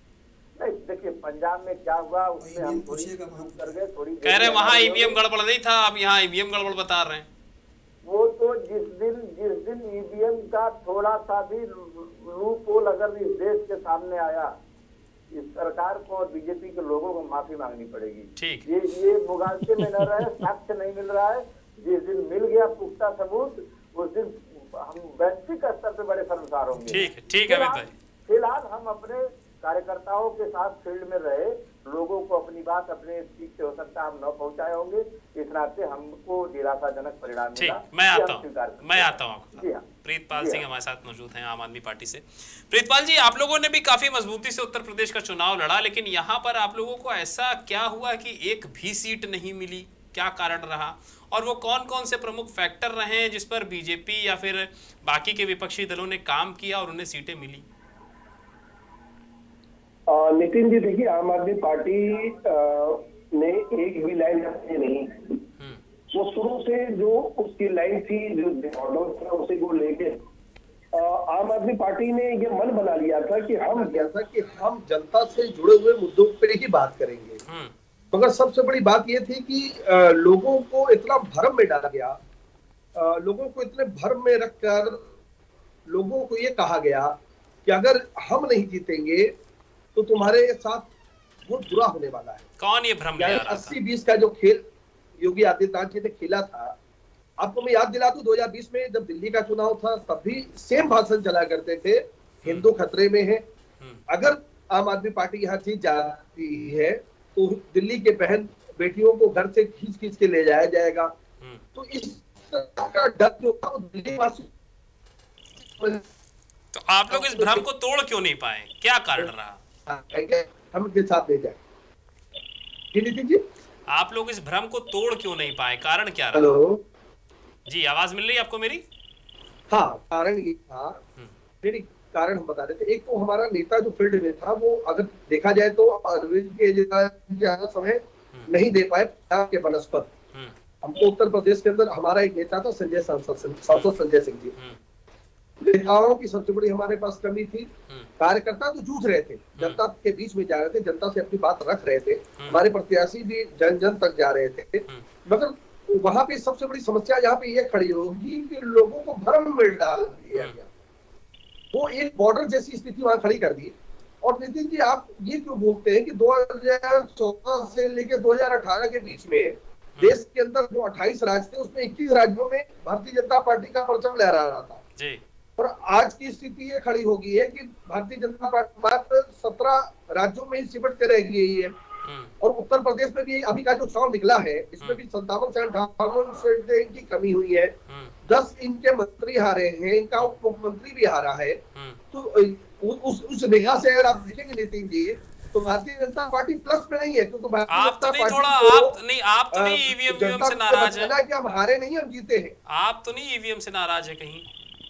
नहीं, देखिए पंजाब में क्या हुआ उसमें हम थोड़ी कर गए, थोड़ी कह रहे वहाँ ईवीएम गड़बड़ नहीं था, आप यहाँ ईवीएम गड़बड़ बता रहे हैं। वो तो जिस दिन जिस दिन ईवीएम का थोड़ा सा भी लूप होल अगर इस देश के सामने आया, इस सरकार को और बीजेपी के लोगों को माफी मांगनी पड़ेगी। ठीक, ये ये मुगालते में न रहे, साक्ष्य नहीं मिल रहा है। जिस दिन मिल गया पुख्ता सबूत, उस दिन हम वैश्विक स्तर पे बड़े शर्मसार होंगे। ठीक है, ठीक है अमित भाई। फिलहाल हम अपने कार्यकर्ताओं के साथ फील्ड में रहे, लोगों को अपनी बात अपने ठीक से हो सकता हम न पहुंचाए होंगे, इस नाते हमको निराशाजनक परिणाम मिला। मैं आता हूँ मैं आता हूँ प्रीतपाल सिंह हमारे साथ मौजूद हैं आम आदमी पार्टी से। प्रीतपाल जी, आप लोगों ने भी काफी मजबूती से उत्तर प्रदेश का चुनाव लड़ा, लेकिन यहाँ पर आप लोगों को ऐसा क्या हुआ कि एक भी सीट नहीं मिली, क्या कारण रहा और वो कौन कौन से प्रमुख फैक्टर रहे हैं जिस पर बीजेपी या फिर बाकी के विपक्षी दलों ने काम किया और उन्हें सीटें मिली? नितिन जी, देखिए, आम आदमी पार्टी ने एक भी लाइन अपनी नहीं, वो शुरू से जो उसकी लाइन थी, जो ऑर्डर था, उसे को लेके आम आदमी पार्टी ने ये मन बना लिया था कि हम जैसा कि हम जनता से जुड़े हुए मुद्दों पर ही बात करेंगे, मगर सबसे बड़ी बात ये थी कि लोगों को इतना भ्रम में डाला गया, लोगों को इतने भ्रम में रखकर लोगों को ये कहा गया कि अगर हम नहीं जीतेंगे तो तुम्हारे साथ बहुत बुरा होने वाला है। कौन ये भ्रम ले आ रहा था? अस्सी बीस का जो खेल योगी आदित्यनाथ जी ने खेला था, आपको मैं याद दिला दूं, दो हज़ार बीस में जब दिल्ली का चुनाव था तब भी सेम भाषण चला करते थे, हिंदू खतरे में है, अगर आम आदमी पार्टी यहाँ जीत जाती है तो दिल्ली के बहन बेटियों को घर से खींच खींच के ले जाया जाएगा। तो इस का डर जो था दिल्ली वासी, तो आप लोग इस भ्रम को तोड़ क्यों नहीं पाए, क्या कारण रहा? हम उनके साथ ले जाए। नितिन जी, आप लोग इस भ्रम को तोड़ क्यों नहीं पाए, कारण क्या रहा? हेलो जी, आवाज मिल रही है आपको मेरी? हाँ, कारण ये था, मेरी कारण हम बता रहे थे। एक तो हमारा नेता जो फील्ड में था, वो अगर देखा जाए तो अरविंद के ज्यादा समय नहीं दे पाए के बनस्पत। हमको उत्तर प्रदेश के अंदर हमारा एक नेता था संजय सांसद सांसद संजय सिंह जी, नेताओं की सबसे बड़ी हमारे पास कमी थी। कार्यकर्ता तो जूझ रहे थे, जनता के बीच में जा रहे थे, जनता से अपनी बात रख रहे थे, हमारे प्रत्याशी भी जन जन तक जा रहे थे, मगर वहां पे सबसे बड़ी समस्या यहाँ पे ये खड़ी होगी कि लोगों को भ्रम में डाल दिया गया, वो एक बॉर्डर जैसी स्थिति वहां खड़ी कर दी। और नितिन जी, आप ये क्यों बोलते हैं कि दो हज़ार चौदह से लेकर दो हज़ार अठारह के बीच में देश के अंदर जो अट्ठाईस राज्य थे उसमें इक्कीस राज्यों में भारतीय जनता पार्टी का परचम लहरा रहा था जी। और आज की स्थिति ये खड़ी हो गई है कि भारतीय जनता पार्टी मात्र सत्रह राज्यों में ही सिमट के रह गई है। और उत्तर प्रदेश में भी अभी का जो चुनाव निकला है इसमें भी संतावन से अठावन सीटें की कमी हुई है। दस इनके मंत्री हारे हैं, इनका उप मुख्यमंत्री भी हारा है। तो उस उस निगाह से अगर आप देखेंगे नितिन जी, तो भारतीय जनता पार्टी प्लस में नहीं है, क्योंकि भारतीय आप तो नहीं थोड़ा आप नहीं आप तो नहीं ईवीएम वीवीएम से नाराज है कि हम हारे नहीं, हम जीते हैं। आप तो नहीं ईवीएम से नाराज है कहीं?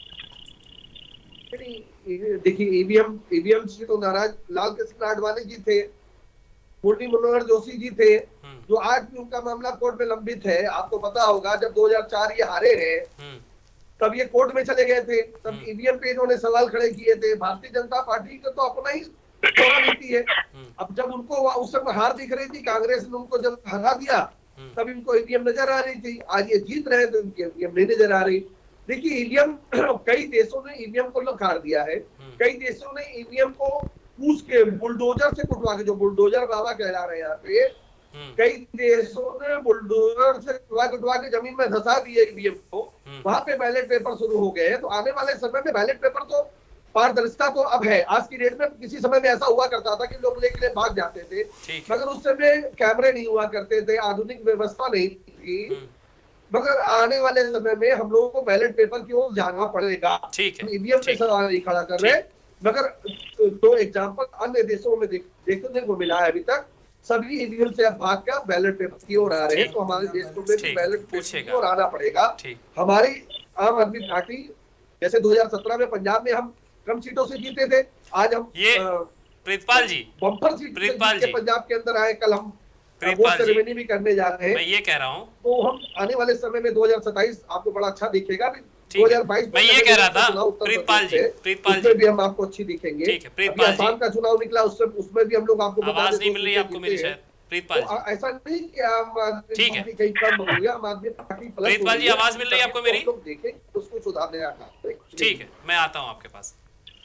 देखिए, ईवीएम ईवीएम से तो नाराज लाल कृष्ण आडवाणी जी थे, मुरली मनोहर जोशी जी थे, जो आज भी उनका मामला कोर्ट में लंबित है। आपको पता होगा जब दो हज़ार चार ये हारे हैं तब ये कोर्ट में चले गए थे, तब ईवीएम पे इन्होंने सवाल खड़े किए थे। भारतीय जनता पार्टी का तो अपना ही नीति है। अब जब उनको उस समय हार दिख रही थी, कांग्रेस ने उनको जब हरा दिया तब इनको ईवीएम नजर आ रही थी। आज ये जीत रहे तो इनकी ईवीएम नहीं नजर आ रही। देखिए, ईवीएम कई देशों ने ईवीएम को नकार दिया है, कई देशों ने ईवीएम को पूछ के बुलडोजर से कुटवा के, जो बुलडोजर बाबा कहला रहे हैं यहाँ पे, कई देशों ने बुलडोजर से कुटवा कुटवा के जमीन में धंसा दिए ईवीएम को। वहां पे बैलेट पेपर शुरू हो गए हैं। तो आने वाले समय में बैलेट पेपर तो पारदर्शिता तो अब है। आज की डेट में किसी समय में ऐसा हुआ करता था कि लोग लेके भाग जाते थे, मगर उस समय कैमरे नहीं हुआ करते थे, आधुनिक व्यवस्था नहीं थी। मगर आने वाले समय में हम लोगों को बैलेट पेपर की ओर जाना पड़ेगा। ईवीएम पे सवाल नहीं खड़ा कर रहे, मगर दो एग्जाम्पल अन्य देशों में देख, देखने को मिला है। अभी तक सभी ईवीएम से अब भाग कर बैलेट पेपर की ओर आ रहे हैं। तो हमारे देश को भी बैलेट पेपर की ओर आना पड़ेगा। हमारी आम आदमी पार्टी, जैसे दो हज़ार सत्रह में पंजाब में हम कम सीटों से जीते थे, आज हम ये प्रीतपाल जी बम्पर सीट प्रीतपाल जी पंजाब के अंदर आए। कल हम वोट सेरेमनी भी करने जा रहे हैं। मैं ये कह रहा हूँ, तो हम आने वाले समय में दो हज़ार सत्ताईस आपको बड़ा अच्छा दिखेगा। दो हज़ार बाईस मैं ये कह रहा था प्रीतपाल जी प्रीतपाल जी भी हम आपको अच्छी दिखेंगे। ठीक है प्रीतपाल जी, आसाम का चुनाव निकला, उसमें उसमें भी हम लोग आपको आवाज नहीं मिल रही आपको मेरी शायद प्रीतपाल जी। ऐसा नहीं कि आम ठीक है कहीं कम हो गया, आम आदमी पार्टी प्लस। प्रीतपाल जी, आवाज मिल रही है आपको मेरी? देखें उसको सुधारने का। ठीक है, मैं आता हूँ आपके पास।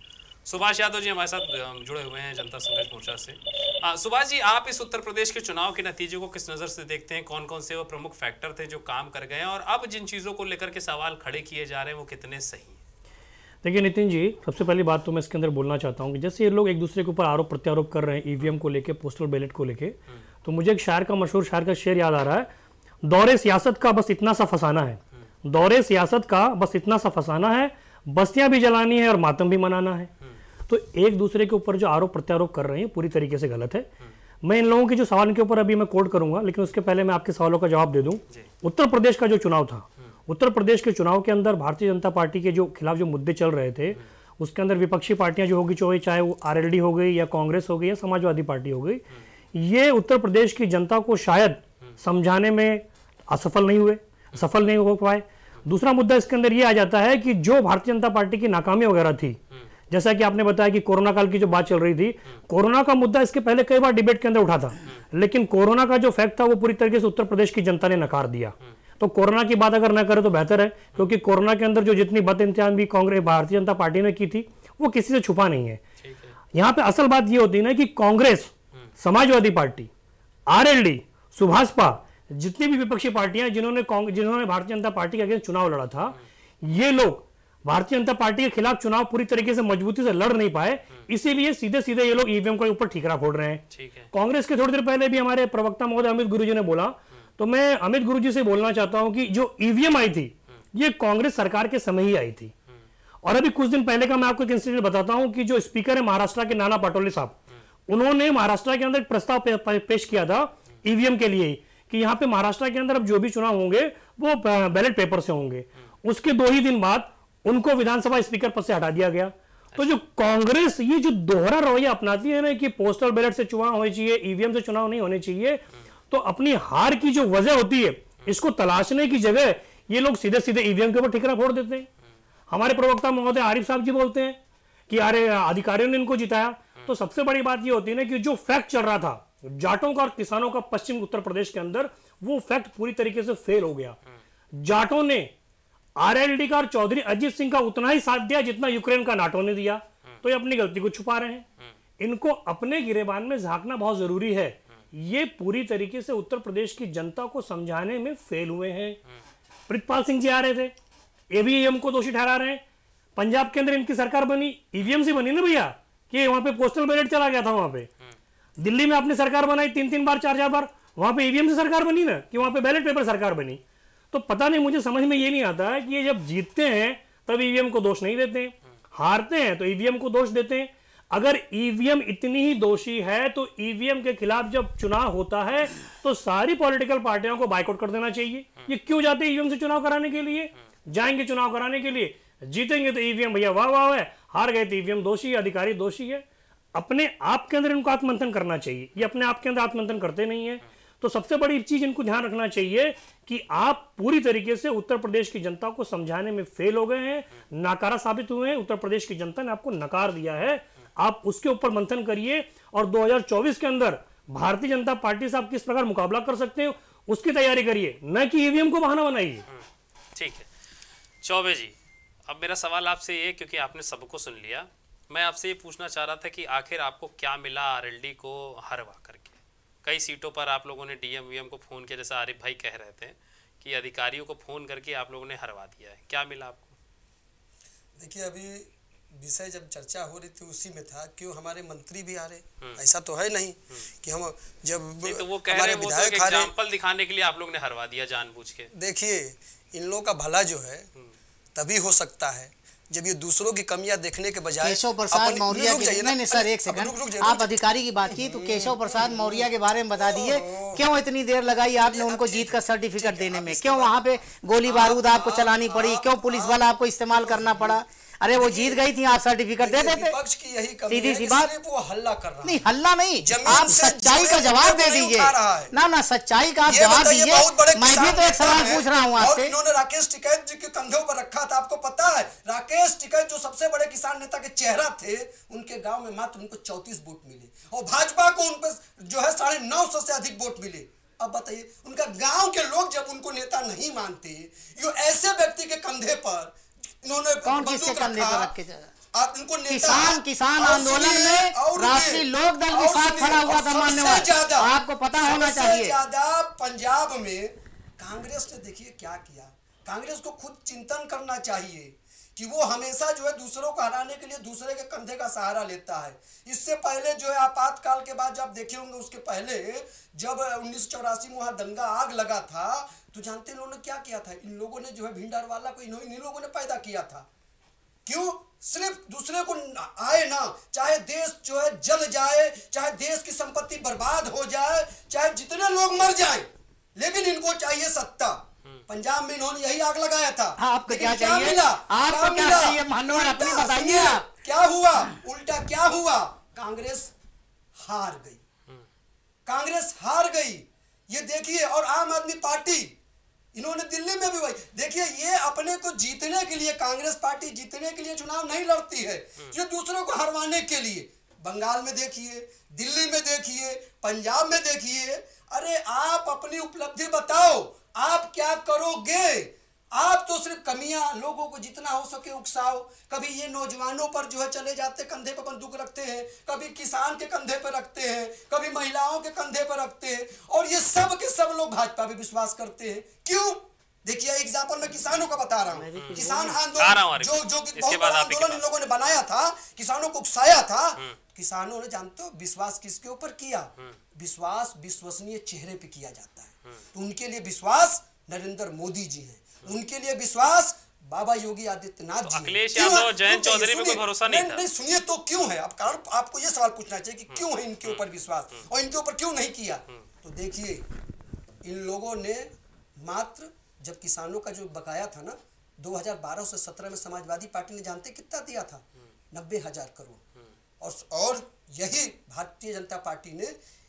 सुभाष यादव जी हमारे साथ जुड़े हुए हैं जनता संघर्ष मोर्चा से। आ, सुभाष जी, आप इस उत्तर प्रदेश के चुनाव के नतीजे को किस नज़र से देखते हैं? कौन कौन से वो प्रमुख फैक्टर थे जो काम कर गए हैं, और अब जिन चीज़ों को लेकर के सवाल खड़े किए जा रहे हैं वो कितने सही हैं? देखिए नितिन जी, सबसे पहली बात तो मैं इसके अंदर बोलना चाहता हूँ कि जैसे ये लोग एक दूसरे के ऊपर आरोप प्रत्यारोप कर रहे हैं ईवीएम को लेके, पोस्टल बैलेट को लेके, तो मुझे एक शायर का मशहूर शायर का शेर याद आ रहा है, दौरे सियासत का बस इतना सा फसाना है, दौरे सियासत का बस इतना सा फसाना है, बस्तियां भी जलानी है और मातम भी मनाना है। तो एक दूसरे के ऊपर जो आरोप प्रत्यारोप कर रहे हैं पूरी तरीके से गलत है। मैं इन लोगों के जो सवाल के ऊपर अभी मैं कोट करूंगा, लेकिन उसके पहले मैं आपके सवालों का जवाब दे दूं। उत्तर प्रदेश का जो चुनाव था, उत्तर प्रदेश के चुनाव के अंदर भारतीय जनता पार्टी के जो खिलाफ जो मुद्दे चल रहे थे, उसके अंदर विपक्षी पार्टियां जो होगी, चाहे वो आरएलडी हो गई या कांग्रेस हो गई या समाजवादी पार्टी हो गई, ये उत्तर प्रदेश की जनता को शायद समझाने में असफल नहीं हुए, सफल नहीं हो पाए। दूसरा मुद्दा इसके अंदर ये आ जाता है कि जो भारतीय जनता पार्टी की नाकामी वगैरह थी, जैसा कि आपने बताया कि कोरोना काल की जो बात चल रही थी, कोरोना का मुद्दा इसके पहले कई बार डिबेट के अंदर उठा था, लेकिन कोरोना का जो फैक्ट था वो पूरी तरीके से उत्तर प्रदेश की जनता ने नकार दिया। तो कोरोना की बात अगर न करें तो बेहतर है, क्योंकि कोरोना के अंदर जो जितनी बद इंतजाम भी कांग्रेस भारतीय जनता पार्टी ने की थी वो किसी से छुपा नहीं है। यहाँ पे असल बात ये होती है ना कि कांग्रेस, समाजवादी पार्टी, आरएलडी, सुभाषपा, जितनी भी विपक्षी पार्टियां जिन्होंने जिन्होंने भारतीय जनता पार्टी के अगेंस्ट चुनाव लड़ा था, ये लोग भारतीय जनता पार्टी के खिलाफ चुनाव पूरी तरीके से मजबूती से लड़ नहीं पाए, इसीलिए सीधे सीधे ये लोग ईवीएम के ऊपर ठीकरा फोड़ रहे हैं। कांग्रेस के थोड़ी देर पहले भी हमारे प्रवक्ता महोदय अमित गुरुजी ने बोला, तो मैं अमित गुरुजी से बोलना चाहता हूं कि जो ईवीएम आई थी ये कांग्रेस सरकार के समय ही आई थी। और अभी कुछ दिन पहले का मैं आपको एक इंसिडेंट बताता हूं कि जो स्पीकर है महाराष्ट्र के नाना पटोले साहब, उन्होंने महाराष्ट्र के अंदर एक प्रस्ताव पे, पे, पेश किया था ईवीएम के लिए कि यहाँ पे महाराष्ट्र के अंदर अब जो भी चुनाव होंगे वो बैलेट पेपर से होंगे। उसके दो ही दिन बाद उनको विधानसभा स्पीकर पद से हटा दिया गया। तो जो कांग्रेस ये जो दोहरा रवैया अपनाती है ना कि पोस्टल बैलेट से चुनाव होने चाहिए, ईवीएम से चुनाव नहीं होने चाहिए, तो अपनी हार की जो वजह होती है इसको तलाशने की जगह ये लोग सीधे सीधे ईवीएम के ऊपर ठिकरा फोड़ देते हैं। हमारे प्रवक्ता महोदय आरिफ साहब जी बोलते हैं कि अरे अधिकारियों ने इनको जिताया। तो सबसे बड़ी बात ये होती है ना कि जो फैक्ट चल रहा था जाटों का और किसानों का पश्चिम उत्तर प्रदेश के अंदर, वो फैक्ट पूरी तरीके से फेल हो गया। जाटों ने आरएलडी का और चौधरी अजीत सिंह का उतना ही साथ दिया जितना यूक्रेन का नाटो ने दिया, तो ये अपनी गलती को छुपा रहे हैं। इनको अपने गिरेबान में झांकना बहुत जरूरी है। ये पूरी तरीके से उत्तर प्रदेश की जनता को समझाने में फेल हुए हैं। प्रितपाल सिंह जी आ रहे थे, ईवीएम को दोषी ठहरा रहे हैं। पंजाब के अंदर इनकी सरकार बनी, ईवीएम से बनी ना भैया, कि वहां पे पोस्टल बैलेट चला गया था। वहां पे दिल्ली में अपनी सरकार बनाई तीन तीन बार चार चार बार, वहां पे ईवीएम से सरकार बनी ना, कि वहां पे बैलेट पेपर सरकार बनी। तो पता नहीं, मुझे समझ में ये नहीं आता है कि ये जब जीतते हैं तब ईवीएम को दोष नहीं देते, हारते हैं तो ईवीएम को दोष देते हैं। अगर ईवीएम इतनी ही दोषी है तो ईवीएम के खिलाफ जब चुनाव होता है तो सारी पॉलिटिकल पार्टियों को बाइकआउट कर देना चाहिए। ये क्यों जाते ईवीएम से चुनाव कराने के लिए? जाएंगे चुनाव कराने के लिए, जीतेंगे तो ईवीएम भैया वाह वाह है, हार गए तो ईवीएम दोषी है, अधिकारी दोषी है। अपने आप के अंदर इनको आत्ममंथन करना चाहिए। ये अपने आप के अंदर आत्ममंथन करते नहीं है। तो सबसे बड़ी चीज इनको ध्यान रखना चाहिए कि आप पूरी तरीके से उत्तर प्रदेश की जनता को समझाने में फेल हो गए हैं, नाकारा साबित हुए हैं। उत्तर प्रदेश की जनता ने आपको नकार दिया है। आप उसके ऊपर मंथन करिए और दो हज़ार चौबीस के अंदर भारतीय जनता पार्टी से आप किस प्रकार मुकाबला कर सकते हो उसकी तैयारी करिए, न कि ईवीएम को बहाना बनाइए। ठीक है चौबे जी, अब मेरा सवाल आपसे ये, क्योंकि आपने सबको सुन लिया, मैं आपसे ये पूछना चाह रहा था कि आखिर आपको क्या मिला आरएलडी को हरवा करके? कई सीटों पर आप लोगों ने डीएम वीएम को फोन किया, जैसा आरिफ भाई कह रहे थे कि अधिकारियों को फोन करके आप लोगों ने हरवा दिया है, क्या मिला आपको? देखिए, अभी विषय जब चर्चा हो रही थी उसी में था, क्यों हमारे मंत्री भी आ रहे, ऐसा तो है नहीं कि हम जब नहीं, तो वो कह रहे हैं वो तो एक एग्जाम्पल दिखाने के लिए आप लोग ने हरवा दिया जानबूझ के। देखिए, इन लोगों का भला जो है तभी हो सकता है जब ये दूसरों की कमियां देखने के बजाय केशव प्रसाद मौर्य के नहीं नहीं सर एक सेकंड, आप अधिकारी की बात की तो केशव प्रसाद मौर्य के बारे में बता दिए, क्यों इतनी देर लगाई आपने उनको जीत का सर्टिफिकेट देने में? क्यों वहां पे गोली बारूद आपको चलानी पड़ी? क्यों पुलिस बल आपको इस्तेमाल करना पड़ा? अरे वो जीत गई थी, आप सर्टिफिकेट दे देते। विपक्ष की यही कमी सीधी है सी बात, वो हल्ला कर रहा नहीं हल्ला नहीं, आप से सच्चाई का जवाब दे दीजिए ना ना सच्चाई का आप जवाब दीजिए। मैं भी तो एक सवाल पूछ रहा हूँ आपसे। इन्होंने राकेश टिकैत जी के कंधों पर रखा था, आपको पता है? राकेश टिकैत जो सबसे बड़े किसान नेता के चेहरा थे, उनके गांव में मात्र उनको चौंतीस वोट मिले और भाजपा को उन पर जो है साढ़े नौ सौ से अधिक वोट मिले। अब बताइए, उनका गांव के लोग जब उनको नेता नहीं मानते, ये ऐसे व्यक्ति के कंधे पर इन्होंने कौन किसके कंधे पर रख के आप इनको नेता, किसान किसान आंदोलन में राष्ट्रीय लोक दल भी साथ खड़ा हुआ था मान्यवर, आपको पता होना चाहिए। ज्यादा पंजाब में कांग्रेस ने देखिए क्या किया। कांग्रेस को खुद चिंतन करना चाहिए कि वो हमेशा जो है दूसरों को हराने के लिए दूसरे के कंधे का सहारा लेता है। इससे पहले जो है आपातकाल के बाद जब देखे होंगे, उसके पहले जब उन्नीस सौ चौरासी में वहां दंगा आग लगा था, तो जानते हैं इन्होंने क्या किया था? इन लोगों ने जो है भिंडरवाला को इन्हीं लोगों ने पैदा किया था। क्यों? सिर्फ दूसरे को आए ना, चाहे देश जो है जल जाए, चाहे देश की संपत्ति बर्बाद हो जाए, चाहे जितने लोग मर जाएं, लेकिन इनको चाहिए सत्ता। पंजाब में इन्होंने यही आग लगाया था। आपको क्या क्या चाहिए? मिला? आपको क्या चाहिए? मानवर अपनी बताइए। क्या हुआ? उल्टा क्या हुआ? कांग्रेस हार गई, कांग्रेस हार गई। ये देखिए, और आम आदमी पार्टी इन्होंने दिल्ली में भी वही देखिए, ये अपने को जीतने के लिए, कांग्रेस पार्टी जीतने के लिए चुनाव नहीं लड़ती है, ये दूसरों को हरवाने के लिए। बंगाल में देखिए, दिल्ली में देखिए, पंजाब में देखिए। अरे आप अपनी उपलब्धि बताओ, आप क्या करोगे? आप तो सिर्फ कमियां लोगों को जितना हो सके उकसाओ। कभी ये नौजवानों पर जो है चले जाते, कंधे पर बंदूक रखते हैं, कभी किसान के कंधे पर रखते हैं, कभी महिलाओं के कंधे पर रखते हैं, और ये सब के सब लोग भाजपा पे विश्वास करते हैं। क्यों? देखिए, एग्जाम्पल मैं किसानों का बता रहा हूँ। किसान आंदोलन जो जो बहुत बड़ा आंदोलन इन लोगों ने बनाया था, किसानों को उकसाया था। किसानों ने, जानते हो विश्वास किसके ऊपर किया? विश्वास विश्वसनीय चेहरे पे किया जाता है। तो उनके लिए विश्वास नरेंद्र मोदी जी हैं, उनके लिए विश्वास बाबा योगी आदित्यनाथ जी। अखिलेश यादव, जयंत चौधरी पे कोई भरोसा नहीं था। नहीं सुनिए, तो क्यों है? अब कारण आपको ये सवाल पूछना चाहिए कि क्यों है इनके ऊपर विश्वास और इनके ऊपर क्यों नहीं किया। तो देखिए, इन लोगों ने मात्र जब किसानों का जो बकाया था ना, दो हज़ार बारह से सत्रह में समाजवादी पार्टी ने जानते कितना दिया था? नब्बे हजार करोड़। और और यही भारतीय जनता पार्टी ने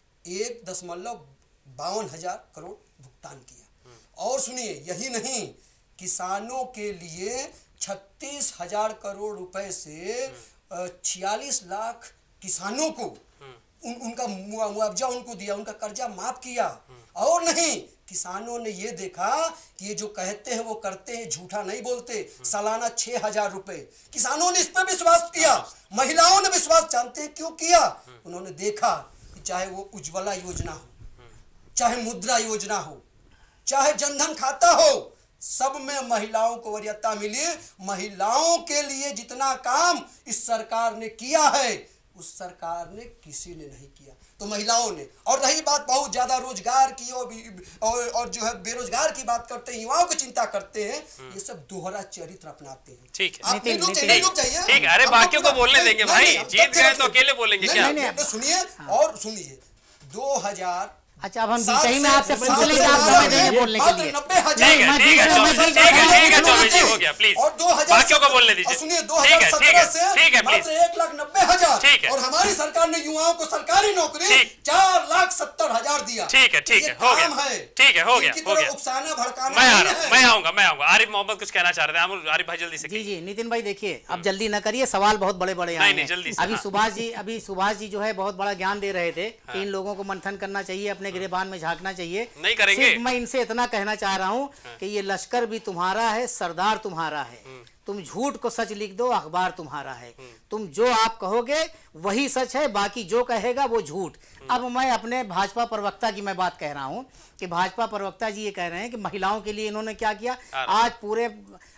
एक दशमलव बावन हजार करोड़ भुगतान किया। और सुनिए, यही नहीं, किसानों के लिए छत्तीस हजार करोड़ रुपए से छियालीस लाख किसानों को उन, उनका मुआवजा उनको दिया, उनका कर्जा माफ किया। और नहीं, किसानों ने ये देखा कि ये जो कहते हैं वो करते हैं, झूठा नहीं बोलते। सालाना छह हजार रुपए किसानों ने इस पर विश्वास किया, महिलाओं ने विश्वास, जानते हैं क्यों किया? उन्होंने देखा कि चाहे वो उज्ज्वला योजना हो, चाहे मुद्रा योजना हो, चाहे जनधन खाता हो, सब में महिलाओं को वरीयता मिली। महिलाओं के लिए जितना काम इस सरकार ने किया है उस सरकार ने किसी ने नहीं किया, तो महिलाओं ने। और रही बात बहुत ज्यादा रोजगार की और, और, और जो है बेरोजगार की बात करते हैं, युवाओं की चिंता करते हैं, ये सब दोहरा चरित्र अपनाते हैं। ठीक है, आप लोग चाहिए, ठीक है, अरे बाकियों को बोलने देंगे भाई, जीत गए तो अकेले बोलेंगे क्या? सुनिए और सुनिए, दो हजार अच्छा, अब हम सही में आपसे पूछने आप समय देंगे बोलने के लिए। ठीक है, ठीक है, ठीक है, ठीक है, चौबे जी हो गया, प्लीज बाकियों को बोलने दीजिए। सुनिए, दो हजार सत्रह से ठीक है, प्लीज एक लाख नब्बे हजार, ठीक है, और हमारी सरकार ने युवाओं को सरकारी नौकरी चार लाख सत्तर हजार दिया। ठीक है, ठीक है, हो गया, ठीक है, हो गया, हो गया। उकसाना भड़काना, मैं आ रहा हूँ, मैं आऊंगा, मैं आऊंगा। आरिफ मोहम्मद कुछ कहना चाह रहे थे, आरिफ भाई जल्दी से। जी जी नितिन भाई देखिए, अब जल्दी न करिए, सवाल बहुत बड़े बड़े आए हैं। जल्दी से। अभी सुभाष जी अभी सुभाष जी जो है बहुत बड़ा ज्ञान दे रहे थे कि इन लोगों को मंथन करना चाहिए, अपने गिरेबान में झांकना चाहिए। नहीं करेंगे। सिर्फ मैं इनसे इतना कहना चाह रहा हूँ कि ये लश्कर भी तुम्हारा है, सरदार तुम्हारा है, तुम झूठ को सच लिख दो, अखबार तुम्हारा है। तुम जो आप कहोगे वही सच है, बाकी जो कहेगा वो झूठ। अब मैं अपने भाजपा प्रवक्ता की मैं बात कह रहा हूँ कि भाजपा प्रवक्ता जी ये कह रहे हैं कि महिलाओं के लिए इन्होंने क्या किया। आज पूरे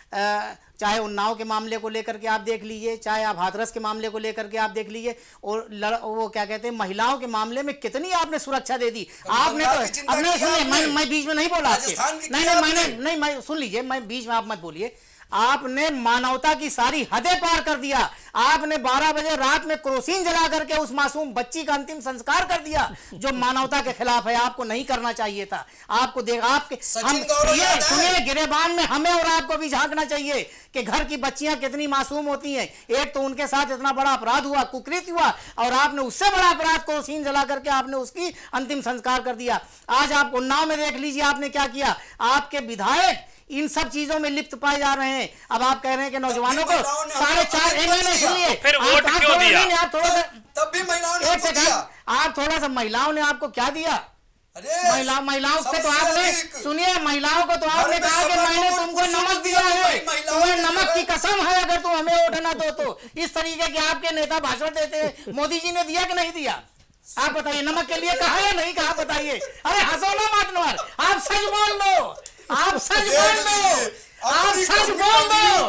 चाहे उन्नाव के मामले को लेकर के आप देख लीजिए, चाहे आप हाथरस के मामले को लेकर के आप देख लीजिए, और लड़, वो क्या कहते हैं, महिलाओं के मामले में कितनी आपने सुरक्षा दे दी। आपने तो अब नहीं सुनिए, मैं मैं बीच में नहीं बोला आपके, नहीं नहीं मैंने नहीं मैं सुन लीजिए, मैं बीच में आप मत बोलिए। आपने मानवता की सारी हदें पार कर दिया। आपने बारह बजे रात में क्रोसिन जला करके उस मासूम बच्ची का अंतिम संस्कार कर दिया, जो मानवता के खिलाफ है। आपको नहीं करना चाहिए था। आपको देख आपके हम ये सुनिए, गिरेबान में हमें और आपको भी झांकना चाहिए कि घर की बच्चियां कितनी मासूम होती हैं। एक तो उनके साथ इतना बड़ा अपराध हुआ, कुकृत्य हुआ, और आपने उससे बड़ा अपराध क्रोसिन जला करके आपने उसकी अंतिम संस्कार कर दिया। आज आप उन्नाव में देख लीजिए आपने क्या किया। आपके विधायक इन सब चीजों में लिप्त पाए जा रहे हैं। अब आप कह रहे हैं कि नौजवानों को साढ़े चार सुनिए, फिर वोट क्यों दिया? आप थोड़ा सा तब भी महिलाओं ने एक सेकंड, आप थोड़ा सा महिलाओं ने आपको क्या दिया? महिला महिलाओं से तो आपने सुनिए, महिलाओं को तो आपने कहा कि मैंने तुमको नमक दिया है, तुम्हें नमक की कसम है अगर तुम हमें वोट ना दो तो। इस तरीके के आपके नेता भाषण देते हैं। मोदी जी ने दिया कि नहीं दिया? आप बताइए, नमक के लिए कहा या नहीं कहा? बताइए। अरे हंसो ना मातनवर, आप सच बोल दो, आप सच बोल दो, आप सच बोल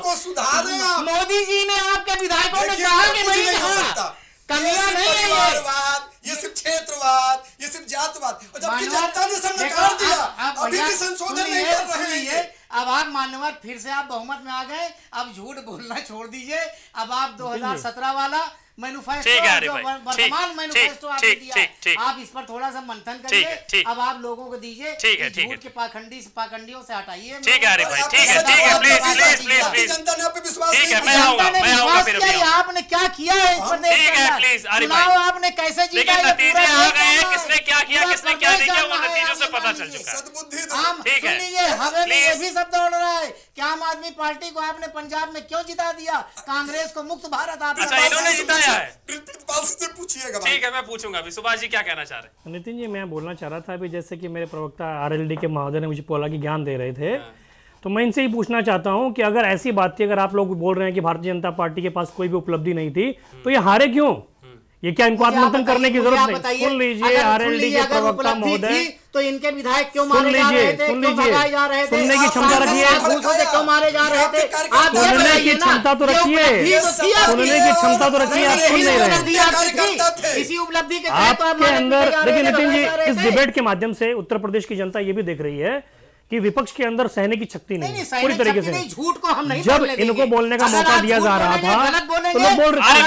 दो। मोदी जी ने आपके विधायकों ने कहा कि नहीं कहा? कमियां नहीं है ये, सिर्फ क्षेत्रवाद, ये सिर्फ जातवाद, और जबकि जनता ने सब नकार दिया, अभी भी संशोधन नहीं कर रहे हैं। अब आप मान्यवर फिर से आप बहुमत में आ गए, अब झूठ बोलना छोड़ दीजिए। अब आप दो हज़ार सत्रह वाला मैनिफेस्टो, जो वर्तमान मैनिफेस्टो आपने दिया, आप इस पर थोड़ा सा मंथन करिए। अब आप लोगों को दीजिए, झूठ के पाखंडी पाखंडियों से हटाइए। ठीक है भाई, ठीक है, ठीक है, प्लीज प्लीज प्लीज प्लीज जनता ने आप पे विश्वास ठीक है, मैं आऊंगा, मैं आऊंगा फिर भी। आपने क्या किया है इस प्रदेश ठीक है, प्लीज आरिफ भाई, आपने कैसे जीता? लेकिन नतीजे आ गए हैं, किसने क्या किया, किसने क्या नहीं किया, वो नतीजों से पता चल चुका है। ठीक है, हमें ये भी सब दौड़ रहा है कि आम आदमी पार्टी को आपने पंजाब में क्यों जिता दिया, कांग्रेस को मुक्त भारत आप इन्होंने जिताया है। पूछिएगा। ठीक है, मैं पूछूंगा अभी। सुभाष जी क्या कहना चाह रहे हैं? नितिन जी, मैं बोलना चाह रहा था अभी, जैसे कि मेरे प्रवक्ता आरएलडी के महोदय ने मुझे पोला की ज्ञान दे रहे थे, तो मैं इनसे ही पूछना चाहता हूं कि अगर ऐसी बात थी, अगर आप लोग बोल रहे हैं कि भारतीय जनता पार्टी के पास कोई भी उपलब्धि नहीं थी, तो ये हारे क्यों? ये क्या इनको आत्ममंथन करने की जरूरत नहीं? सुन लीजिए, आरएलडी के प्रवक्ता महोदय, तो इनके विधायक क्यों मारे जा रहे थे, क्यों भगाए जा रहे थे, सुनने की क्षमता रखिए, क्यों मारे जा रहे थे? आप सुनने की क्षमता तो रखिए, सुनने की क्षमता तो रखिए, आप सुन नहीं रहे। इसी उपलब्धि के आपके अंदर देखिए नितिन जी, इस डिबेट के माध्यम से उत्तर प्रदेश की जनता ये भी देख रही है कि विपक्ष के अंदर सहने की शक्ति नहीं, नहीं, नहीं पूरी तरीके से नहीं। झूठ को हम नहीं जब इनको बोलने का मौका दिया जा रहा था तो लोग बोल रहे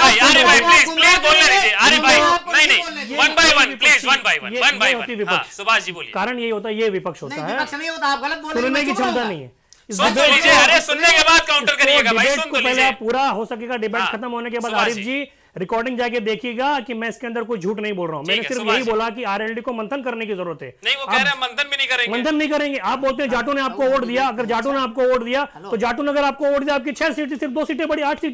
थे। सुभाष जी बोलिए। कारण यही होता है, ये विपक्ष होता है, सुनने की क्षमता नहीं है। अरे सुनने के बाद काउंटर करिएगा भाई, सुन तो पहले पूरा हो सकेगा। डिबेट खत्म होने के बाद आरिफ जी रिकॉर्डिंग जाके देखिएगा कि मैं इसके अंदर कोई झूठ नहीं बोल रहा हूं। मैंने सिर्फ यही बोला कि आरएलडी को मंथन करने की जरूरत है। नहीं, वो कह रहे हैं मंथन भी नहीं करेंगे। मंथन नहीं करेंगे। आप बोलते हैं जाटों ने आपको वोट दिया, अगर जाटों ने आपको वोट दिया तो जाटों ने अगर आपको वोट दिया, आपकी छह सीटें, सिर्फ दो सीटें बड़ी, आठ सीटें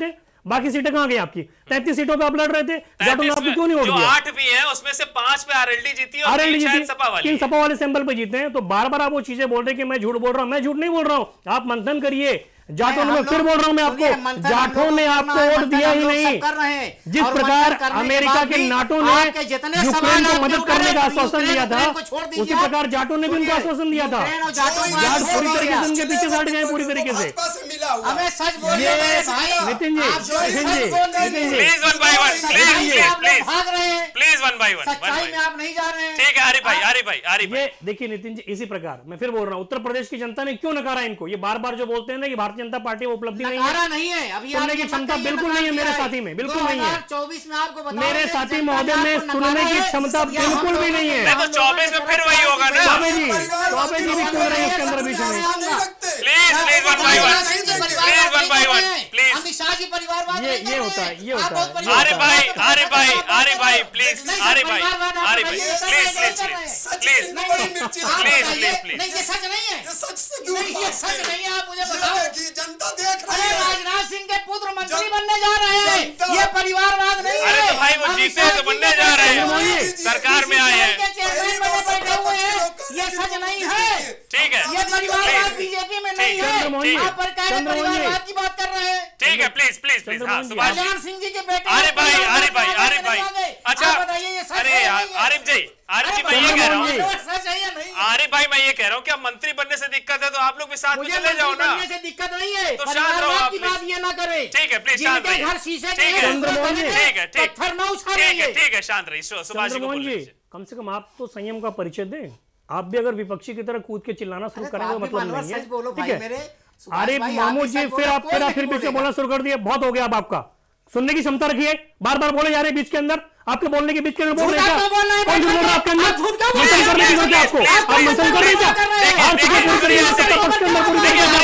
बाकी सीटें कहां गई आपकी? तैंतीस सीटों पे आप लड़ रहे थे, जाटों ने आपको क्यों नहीं वोट दिया? आठ भी है उसमें से पांच पे आरएलडी जीती और तीन शायद सपा वाली, तीन सपा वाले सैंपल पे जीते हैं। तो बार बार आप वो चीजें बोल रहे हैं कि मैं झूठ बोल रहा हूं। मैं झूठ नहीं बोल रहा हूं, आप मंथन करिए। जाटों ने, मैं फिर बोल रहा हूं मैं आपको, जाटों ने आपको वोट दिया ही नहीं। जिस प्रकार अमेरिका के नाटो ने यूक्रेन को मदद करने का आश्वासन दिया था, उसी प्रकार जाटों ने भी उनका आश्वासन दिया था। जाट पूरी तरीके से उनके पीछे हट गए पूरी तरीके से। हमें सच बोलिए Nitin ji, Nitin ji, Nitin ji, please one by one, please please भाग रहे हैं, प्लीज वन बाय वन, सच्चाई में आप नहीं जा रहे हैं। ठीक है आरिफ भाई, आरिफ भाई, आरिफ भाई, देखिए नितिन जी, इसी प्रकार मैं फिर बोल रहा हूं, उत्तर प्रदेश की जनता ने क्यों नकारा इनको? ये बार बार जो बोलते हैं ना कि भारतीय जनता पार्टी वो उपलब्धि नहीं है, नहीं है, अभी सुनने की क्षमता बिल्कुल नहीं है मेरे साथी में, बिल्कुल नहीं है। चौबीस में आपको बता, मेरे साथी महोदय में सुनने की क्षमता बिल्कुल भी नहीं है। तो चौबीस में फिर वही होगा ना। चौबे जी, चौबे जी भी सुन रहे हैं इसके अंदर बीच में। Please please one by one, please one by one, please. Amit Shah ji परिवारवाद ये ये होता है, ये होता है। आरिफ भाई, आरिफ भाई, आरिफ भाई, प्लीज, आरिफ भाई, आरिफ भाई, please please please please please please. नहीं ये सच नहीं है, ये सच से नहीं ये सच नहीं है, आप मुझे बताओ। जनता देख रही है, राजनाथ सिंह के पुत्र मंत्री बनने जा रहे हैं, ये परिवारवाद नहीं है। अरे तो भाई वो जीते हैं तो बनने जा रहे हैं, सरकार में आए हैं, चेयरमैन बने बैठे हुए हैं, ये सच नहीं है। ठीक है, ये परिवारवाद बीजेपी में नहीं है, आप पर कह रहे परिवारवाद की बात कर रहे हैं। ठीक है, प्लीज प्लीज प्लीज। हाँ सुभाष जी, कल्याण सिंह जी के बेटे। आरिफ भाई, आरिफ भाई, आरिफ भाई, अच्छा बताइए ये सच अरे है? आरिफ जी, आरिफ जी मैं ये कह रहा हूँ, सच है या नहीं? आरिफ भाई मैं ये कह रहा हूँ कि अब मंत्री बनने से दिक्कत है तो आप लोग भी साथ में चले जाओ ना। बनने से दिक्कत नहीं है, तो शांत रहो आप, की बात ये ना करें। ठीक है, प्लीज शांत रहिए। घर शीशे के ठीक है, ठीक है, ठीक पत्थर न ठीक है, उछालिए। ठीक है, शांत रहिए। सुभाष जी को बोल दीजिए। कम से कम आप तो संयम का परिचय दें। आप भी अगर विपक्षी की तरह कूद के चिल्लाना शुरू करेंगे तो मतलब नहीं है, ठीक है? अरे मामू जी, फिर आप फिर आप फिर बीच में बोलना शुरू कर दिए, बहुत हो गया अब आपका। सुनने की क्षमता रखिए, बार बार बोले जा रहे हैं बीच के अंदर, आपके बोलने के बीच के अंदर बोल रहे हैं क्या? कौन झूठ बोल रहा है आपके अंदर? मंथन करने की जरूरत है आपको, आप मंथन कर रहे हैं क्या? आप चुके पूरी तरीके से सत्ता पक्ष के अंदर पूरी तरीके से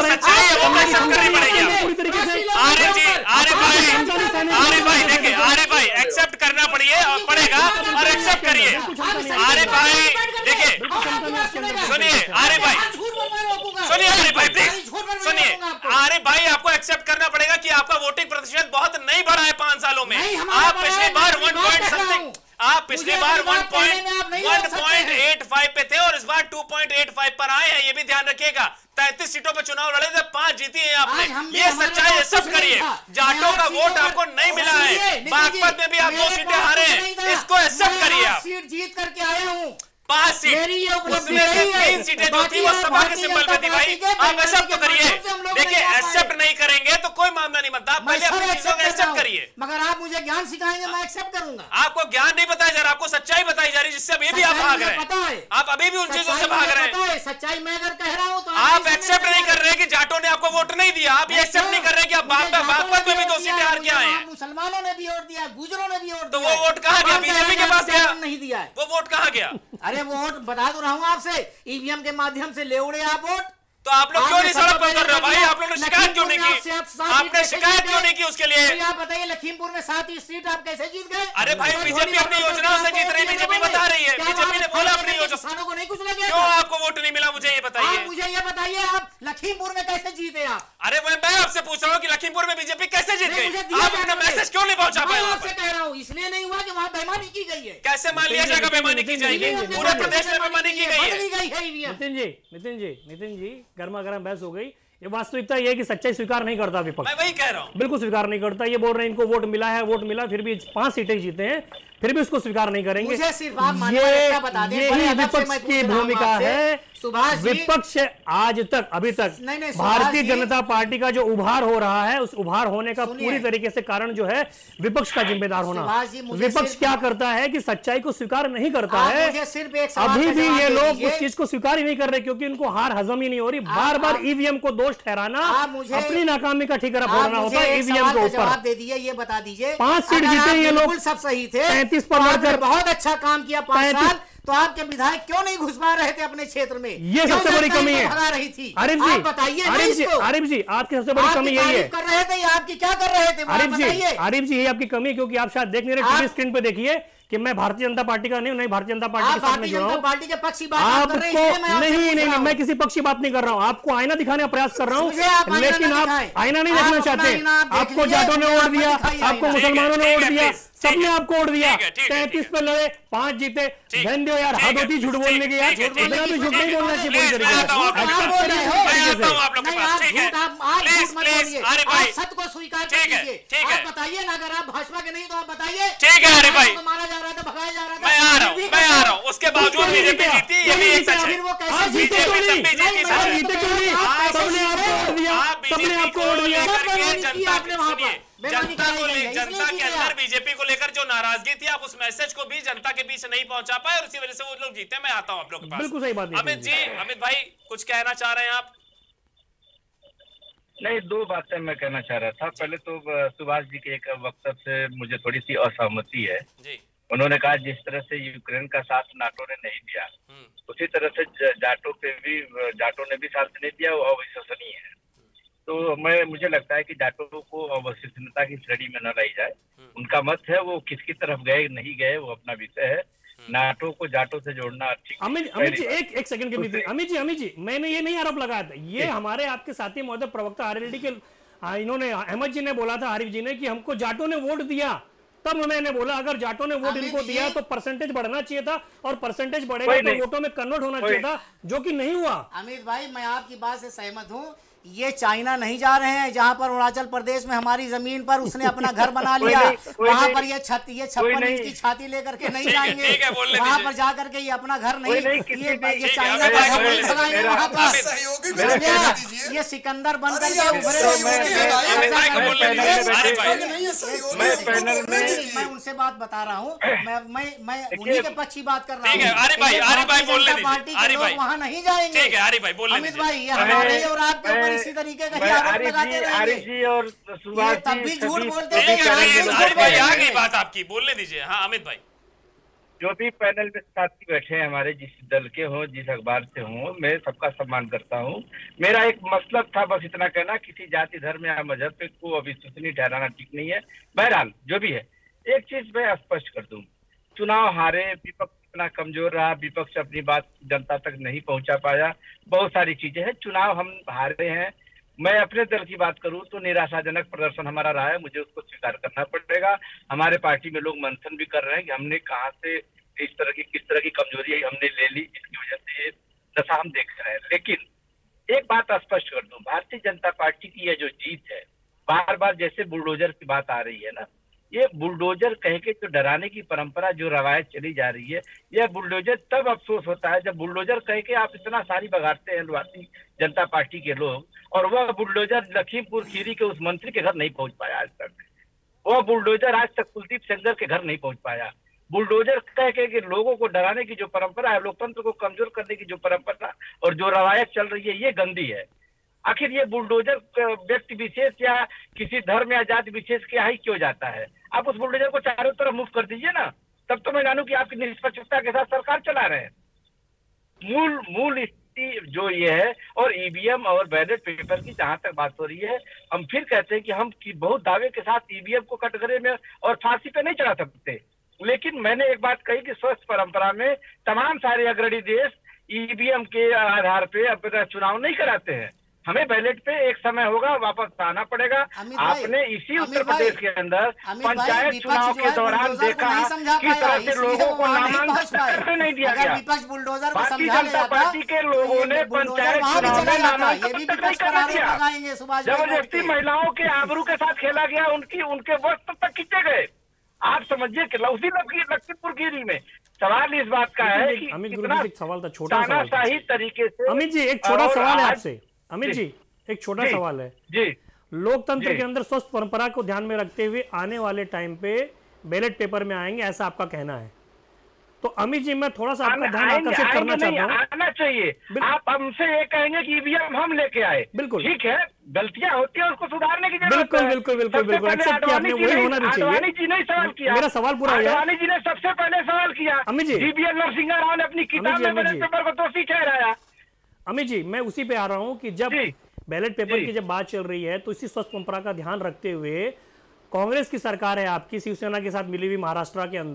पूरी तरीके से। आरिफ जी, आरिफ भाई, आरिफ भाई देखिए, आरिफ भाई एक्सेप्ट करना पड़िए पड़ेगा और एक्सेप्ट करिए। आरिफ भाई देखिए, सुनिए आरिफ भाई, सुनिए आरिफ भाई प्लीज सुनिए। आरिफ भाई आपको एक्सेप्ट करना पड़ेगा कि आपका वोटिंग प्रतिशत बहुत नहीं बढ़ा है पांच सालों में। आप पिछली बार वन पॉइंट समथिंग आप पिछली बार one point one point eight five पे थे और इस बार टू पॉइंट एट फाइव पर आए हैं, ये भी ध्यान रखिएगा। तैंतीस सीटों पे चुनाव लड़े थे, पांच जीती हैं आपने, ये सच्चाई है, सब करिए। जाटों का वोट आपको नहीं मिला है, बागपत में भी आप दो सीटें हारे हैं, इसको एक्सेप्ट करिए। आप सीट जीत करके आया हूँ, पांच सीट, उसमें से तीन सीटें जो थी वो सभा के सिंबल पे थी भाई। आप एक्सेप्ट तो करिए। देखिए एक्सेप्ट नहीं करेंगे तो कोई मामला नहीं बनता, पहले अपनी चीजों को एक्सेप्ट करिए। मगर आप मुझे ज्ञान सिखाएंगे, मैं एक्सेप्ट करूंगा। आपको ज्ञान नहीं बताया जा रहा, आपको सच्चाई बताई जा रही है, जिससे अभी भी आप भाग रहे हैं। आप अभी भी उन चीजों से भाग रहे हैं। सच्चाई मैं अगर कह रहा हूँ तो आप एक्सेप्ट नहीं कर रहे कि जाटों ने आपको वोट नहीं दिया। आप ये एक्सेप्ट नहीं कर रहे कि आप बागपत में भी दो सीटें हार के आए हैं। मुसलमानों ने भी वोट दिया, गुजरों ने भी वोट दिया, तो वो वोट कहाँ गया? बीजेपी के पास गया, नहीं दिया है वो वोट कहाँ गया? अरे वो वोट बता तो रहा हूँ आपसे, ईवीएम के माध्यम से ले उड़े आप वोट। तो आप लोग क्यों नहीं सड़क पर कर रहे हो भाई? आप लोगों ने शिकायत क्यों नहीं की? आपने शिकायत क्यों नहीं की उसके लिए? आप बताइए, लखीमपुर में सात सीट आप कैसे जीत गए? अरे भाई बीजेपी अपनी योजनाओं से जीत रही, बीजेपी बता रही है, बीजेपी ने बोला अपनी योजना। किसानों को नहीं कुछ लगे, क्यों आपको वोट नहीं मिला? मुझे ये बताइए, मुझे ये बताइए, आप लखीमपुर में कैसे जीते आप? अरे मैं मैं आपसे पूछ रहा हूँ कि लखीमपुर में बीजेपी कैसे जीत गई? आप अपना मैसेज क्यों नहीं पहुंचा पाए? आपसे कह रहा हूँ, इसलिए नहीं हुआ कि वहाँ बेईमानी की गई है। कैसे मान लिया जाएगा बेईमानी की जाएगी? पूरे प्रदेश में बेईमानी की गई है। नितिन जी, नितिन जी, नितिन जी, गर्मा गर्म बहस हो गई। ये वास्तविकता ये है कि सच्चाई स्वीकार नहीं करता विपक्ष। मैं वही कह रहा हूँ, बिल्कुल स्वीकार नहीं करता। ये बोल रहे हैं इनको वोट मिला है, वोट मिला, फिर भी पांच सीटें जीते हैं, फिर भी उसको स्वीकार नहीं करेंगे। मुझे सिर्फ आप मानवता बता दें, यही विपक्ष की भूमिका है। सुभाष जी, विपक्ष आज तक अभी तक नहीं, नहीं, भारतीय जनता पार्टी का जो उभार हो रहा है, उस उभार होने का पूरी तरीके से कारण जो है विपक्ष का जिम्मेदार होना। विपक्ष क्या करता है कि सच्चाई को स्वीकार नहीं करता है। अभी भी ये लोग उस चीज को स्वीकार ही नहीं कर रहे, क्योंकि उनको हार हजम ही नहीं हो रही। बार बार ईवीएम को दोष ठहराना, अपनी नाकामी का ठिकाना फोड़ना होता है ईवीएम के ऊपर। जवाब दे दिए, ये बता दीजिए, पांच सीट जीते ये लोग, सब सही थे, पैंतीस पर लड़कर बहुत अच्छा काम किया पांच साल, तो आपके विधायक क्यों नहीं घुस पा रहे थे अपने क्षेत्र में? ये सबसे बड़ी कमी है। भगा रही थी। आरिफ जी, बताइए, आरिफ जी, आरिफ जी, आपकी सबसे बड़ी कमी यही है। कर रहे थे, आपकी क्या कर रहे थे? आरिफ जी, आरिफ जी, ये आपकी कमी है, क्योंकि आप शायद देख नहीं रहे, टीवी स्क्रीन पे देखिए कि मैं भारतीय जनता पार्टी का नहीं हूं, नहीं भारतीय जनता पार्टी के साथ में जुड़ा हूं। पार्टी के पक्ष की बात कर रहे हैं, मैं नहीं नहीं नहीं मैं किसी पक्ष की बात नहीं कर रहा हूं, आपको आईना दिखाने का प्रयास कर रहा हूं, लेकिन आप आईना नहीं देखना चाहते। आपको जाटों ने वोट दिया, आपको मुसलमानों ने वोट दिया, सबने आपको वोट दिया, तैंतीस पे लड़े, पांच जीते। बहन दो यार, हद होती झूठ बोलने की यार, इतना भी झूठ नहीं बोलना चाहिए पूरी तरीके से। सत्य को स्वीकार कीजिए, आप बताइए ना, अगर आप भाजपा के नहीं तो आप बताइए। ठीक है अरे भाई, मारा जा रहा था, भगाया जा रहा था, मैं आ रहा हूँ मैं आ रहा हूँ उसके बावजूद बीजेपी जीती, ये भी एक सच है। वो कैसे जीते क्यों नहीं? जीते क्यों नहीं? सबने आपको वोट दिया, सबने आपको वोट दिया। जनता को ले जनता के अंदर बीजेपी को लेकर जो नाराजगी थी, आप उस मैसेज को भी जनता के बीच नहीं पहुंचा पाए और इसी वजह से वो लोग जीते। मैं आता हूं आप लोग के पास। बिल्कुल सही बात। अमित जी, अमित भाई कुछ कहना चाह रहे हैं आप? नहीं, दो बातें मैं कहना चाह रहा था। पहले तो सुभाष जी के एक वक्तव्य से मुझे थोड़ी सी असहमति है जी। उन्होंने कहा जिस तरह से यूक्रेन का साथ नाटो ने नहीं दिया, उसी तरह से जाटों पे भी जाटों ने भी साथ नहीं दिया, वो अविश्वसनीय है। तो मैं मुझे लगता है कि जाटों को अविश्वसनीयता की श्रेणी में न लाई जाए। उनका मत है, वो किसकी तरफ गए नहीं गए वो अपना विषय है। नाटो को जाटों से जोड़ना ठीक। अमित अमित जी एक एक सेकंड के बीच में, अमित जी अमित जी मैंने ये नहीं आरोप लगाया था, ये हमारे आपके साथी महोदय प्रवक्ता आरएलडी के इन्होंने अहमद जी ने बोला था, आरिफ जी ने, कि हमको जाटों ने वोट दिया। तब मैंने बोला अगर जाटों ने वोट इनको दिया तो परसेंटेज बढ़ना चाहिए था, और परसेंटेज बढ़ेगा तो वोटों में कन्वर्ट होना चाहिए था, जो कि नहीं हुआ। अमित भाई मैं आपकी बात से सहमत हूँ। ये चाइना नहीं जा रहे हैं, जहाँ पर अरुणाचल प्रदेश में हमारी जमीन पर उसने अपना घर बना लिया, वहाँ पर ये छत ये छप्पन इंच की छाती लेकर के नहीं जाएंगे, वहाँ पर जा करके ये अपना घर नहीं, ये ये चाइना का घर नहीं बनाएंगे वहाँ पर। ये सिकंदर बन करके मैं उनसे बात बता रहा हूँ, मैं मैं मैं उन्हीं के पक्ष की बात कर रहा हूँ। पार्टी के लोग वहाँ नहीं जाएंगे। अमित भाई ये हमारे और आपके इसी तरीके का आरोप लगाते रहेंगे और सुभाष तब भी झूठ बोलते हैं। आ गई बात आपकी, बोलने दीजिए। हाँ अमित भाई, जो भी पैनल में साथी बैठे हैं हमारे, जिस दल के हों, जिस अखबार से हों, मैं सबका सम्मान करता हूं। मेरा एक मतलब था बस इतना कहना, किसी जाति धर्म या मजहब पे को अविश्वसनीय ठहराना ठीक नहीं है। बहरहाल जो भी है, एक चीज मैं स्पष्ट कर दूं, चुनाव हारे, विपक्ष इतना कमजोर रहा, विपक्ष अपनी बात जनता तक नहीं पहुंचा पाया, बहुत सारी चीजें हैं। चुनाव हम हारे हैं। मैं अपने दल की बात करूं तो निराशाजनक प्रदर्शन हमारा रहा है, मुझे उसको स्वीकार करना पड़ेगा। हमारे पार्टी में लोग मंथन भी कर रहे हैं कि हमने कहां से इस तरह की किस तरह की कमजोरी हमने ले ली, जिसकी वजह से ये दशा हम देख रहे हैं। लेकिन एक बात स्पष्ट कर दूं, भारतीय जनता पार्टी की यह जो जीत है, बार बार जैसे बुलडोजर की बात आ रही है ना, ये बुलडोजर कह के जो डराने की परंपरा जो रवायत चली जा रही है, यह बुलडोजर तब अफसोस होता है जब बुलडोजर कह के आप इतना सारी बगाड़ते हैं भारतीय जनता पार्टी के लोग, और वह बुलडोजर लखीमपुर खीरी के उस मंत्री के घर नहीं पहुंच पाया आज तक। वह बुलडोजर आज तक कुलदीप सेंगर के घर नहीं पहुंच पाया। बुलडोजर कह के कि लोगों को डराने की जो परंपरा है, लोकतंत्र को कमजोर करने की जो परंपरा और जो रवायत चल रही है, ये गंदी है। आखिर ये बुलडोजर व्यक्ति विशेष या किसी धर्म या जाति विशेष के यहाँ ही क्यों जाता है? आप उस बुलडोजर को चारों तरफ मूव कर दीजिए ना, तब तो मैं जानूं कि आपकी निष्पक्षता के साथ सरकार चला रहे हैं। मूल मूल स्थिति जो ये है, और ईवीएम और बैलेट पेपर की जहां तक बात हो रही है, हम फिर कहते हैं कि हम कि बहुत दावे के साथ ईवीएम को कटघरे में और फांसी पे नहीं चढ़ा सकते, लेकिन मैंने एक बात कही कि स्वस्थ परंपरा में तमाम सारे अग्रणी देश ईवीएम के आधार पे अपना चुनाव नहीं कराते हैं। हमें बैलेट पे एक समय होगा वापस आना पड़ेगा। आपने इसी उत्तर प्रदेश के अंदर पंचायत चुनाव के दौरान देखा किस तरह से लोगों को नामांकन नहीं दिया गया। भारतीय जनता पार्टी के लोगों ने पंचायत चुनाव में नामांकन नहीं करा दिया। जबरदस्ती महिलाओं के आबरू के साथ खेला गया, उनकी उनके वस्त्र तक खींचे गए। आप समझिए कि उसी लखीमपुर खीरी में सवाल इस बात का है कि कितना सवाल था, छोटा सवाल सही तरीके से। अमित जी एक छोटा सवाल है आपसे। अमित जी एक छोटा सवाल है जी। लोकतंत्र के अंदर स्वस्थ परंपरा को ध्यान में रखते हुए आने वाले टाइम पे बैलेट पेपर में आएंगे, ऐसा आपका कहना है? तो अमित जी मैं थोड़ा सा आपका ध्यान आकर्षित करना चाहता हूँ। आना चाहिए। आप हमसे ये कहेंगे कि ईवीएम हम लेके आए, बिल्कुल ठीक है, गलतियां होती है उसको सुधारने की जरूरत है। बिल्कुल बिल्कुल बिल्कुल बिल्कुल एक्सेप्ट किया आपने, वही होना भी चाहिए। आडवाणी जी ने सवाल किया, मेरा सवाल पूरा हो गया। आडवाणी जी ने सबसे पहले सवाल किया, अमित जी जीबीएल नरसिंह राव ने अपनी किताब में बैलेट पेपर को दोषी ठहराया। अमित जी मैं उसी पे आ रहा हूँ कि जब बैलेट पेपर की जब बात चल रही है तो इसी स्वस्थ परंपरा का ध्यान रखते हुए कांग्रेस की सरकार है आपकी, शिवसेना के साथ मिली हुई महाराष्ट्र के अंदर,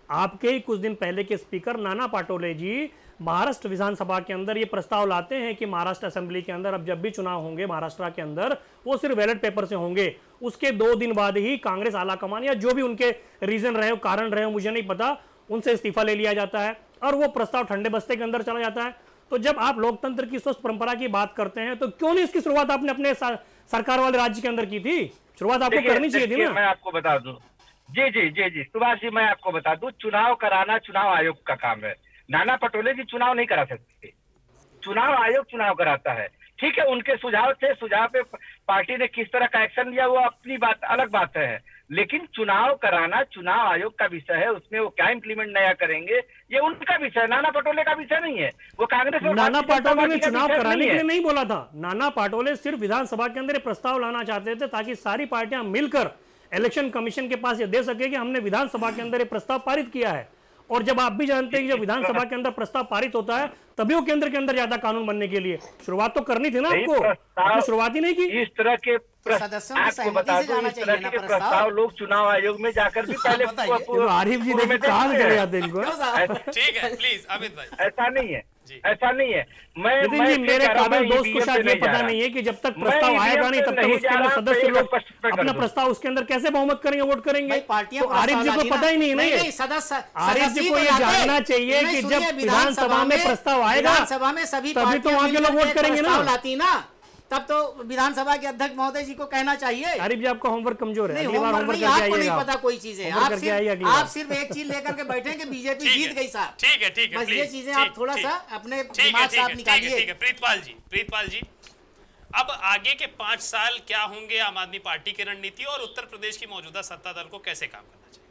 आपके ही कुछ दिन पहले के स्पीकर नाना पाटोले जी महाराष्ट्र विधानसभा के अंदर ये प्रस्ताव लाते हैं कि महाराष्ट्र असेंबली के अंदर अब जब भी चुनाव होंगे महाराष्ट्र के अंदर वो सिर्फ बैलेट पेपर से होंगे। उसके दो दिन बाद ही कांग्रेस आलाकमान या जो भी उनके रीजन रहे हो, कारण रहे हो, मुझे नहीं पता, उनसे इस्तीफा ले लिया जाता है और वो प्रस्ताव ठंडे बस्ते के अंदर चला जाता है। तो जब आप लोकतंत्र की स्वस्थ परंपरा की बात करते हैं तो क्यों नहीं इसकी शुरुआत आपने अपने सरकार वाले राज्य के अंदर की थी? शुरुआत आपको करनी चाहिए थी ना। मैं आपको बता दूं, जी जी जी जी सुभाष जी, मैं आपको बता दूं, चुनाव कराना चुनाव आयोग का काम है। नाना पटोले जी चुनाव नहीं करा सकते, चुनाव आयोग चुनाव कराता है। ठीक है, उनके सुझाव थे, सुझाव पे पार्टी ने किस तरह का एक्शन लिया वो अपनी बात अलग बात है, लेकिन चुनाव कराना चुनाव आयोग का विषय है। उसमें वो क्या इंप्लीमेंट नया करेंगे ये उनका विषय है, नाना पटोले का विषय नहीं है। वो कांग्रेस और नाना पाटोले ने चुनाव कराने के लिए नहीं बोला था। नाना पाटोले सिर्फ विधानसभा के अंदर प्रस्ताव लाना चाहते थे ताकि सारी पार्टियां मिलकर इलेक्शन कमीशन के पास ये दे सके कि हमने विधानसभा के अंदर ये प्रस्ताव पारित किया है। और जब आप भी जानते हैं कि जब विधानसभा के अंदर प्रस्ताव पारित होता है तभी वो केंद्र के अंदर जाता कानून बनने के लिए। शुरुआत तो करनी थी ना आपको, आपने शुरुआत ही नहीं की। इस तरह के आपको बता दूं, इस तरह के प्रस्ताव लोग चुनाव आयोग में जाकर भी पहले आरिफ जी देखिए कहां चले जाते हैं इनको। ठीक है, प्लीज अमित भाई। ऐसा नहीं है, ऐसा नहीं है। मैं नितिन जी, मेरे काबिल दोस्त को शायद ये पता नहीं है कि जब तक प्रस्ताव आएगा नहीं तब तक उसके अंदर सदस्य लोग अपना प्रस्ताव उसके अंदर कैसे बहुमत करेंगे, वोट करेंगे। पार्टियां आरिफ जी को पता ही नहीं नहीं सदस्य आरिफ जी को ये जानना चाहिए कि जब विधानसभा में प्रस्ताव आएगा विधानसभा में सभी तभी तो वहां के लोग वोट करेंगे ना। लाती ना तब तो विधानसभा के अध्यक्ष महोदय जी को कहना चाहिए। आरिफ जी आपका होमवर्क कमजोर है, नहीं, होमवर्क नहीं, आपको नहीं पता कोई चीज है। आप सिर्फ आप सिर्फ एक चीज लेकर के बैठे कि बीजेपी जीत गई साहब। ठीक है, ठीक है, बस ये चीजें आप थोड़ा सा अपने दिमाग से आप निकालिए। ठीक है, प्रीतपाल जी, प्रीतपाल जी, अब आगे के पांच साल क्या होंगे आम आदमी पार्टी की रणनीति और उत्तर प्रदेश की मौजूदा सत्ता दल को कैसे काम करना चाहिए?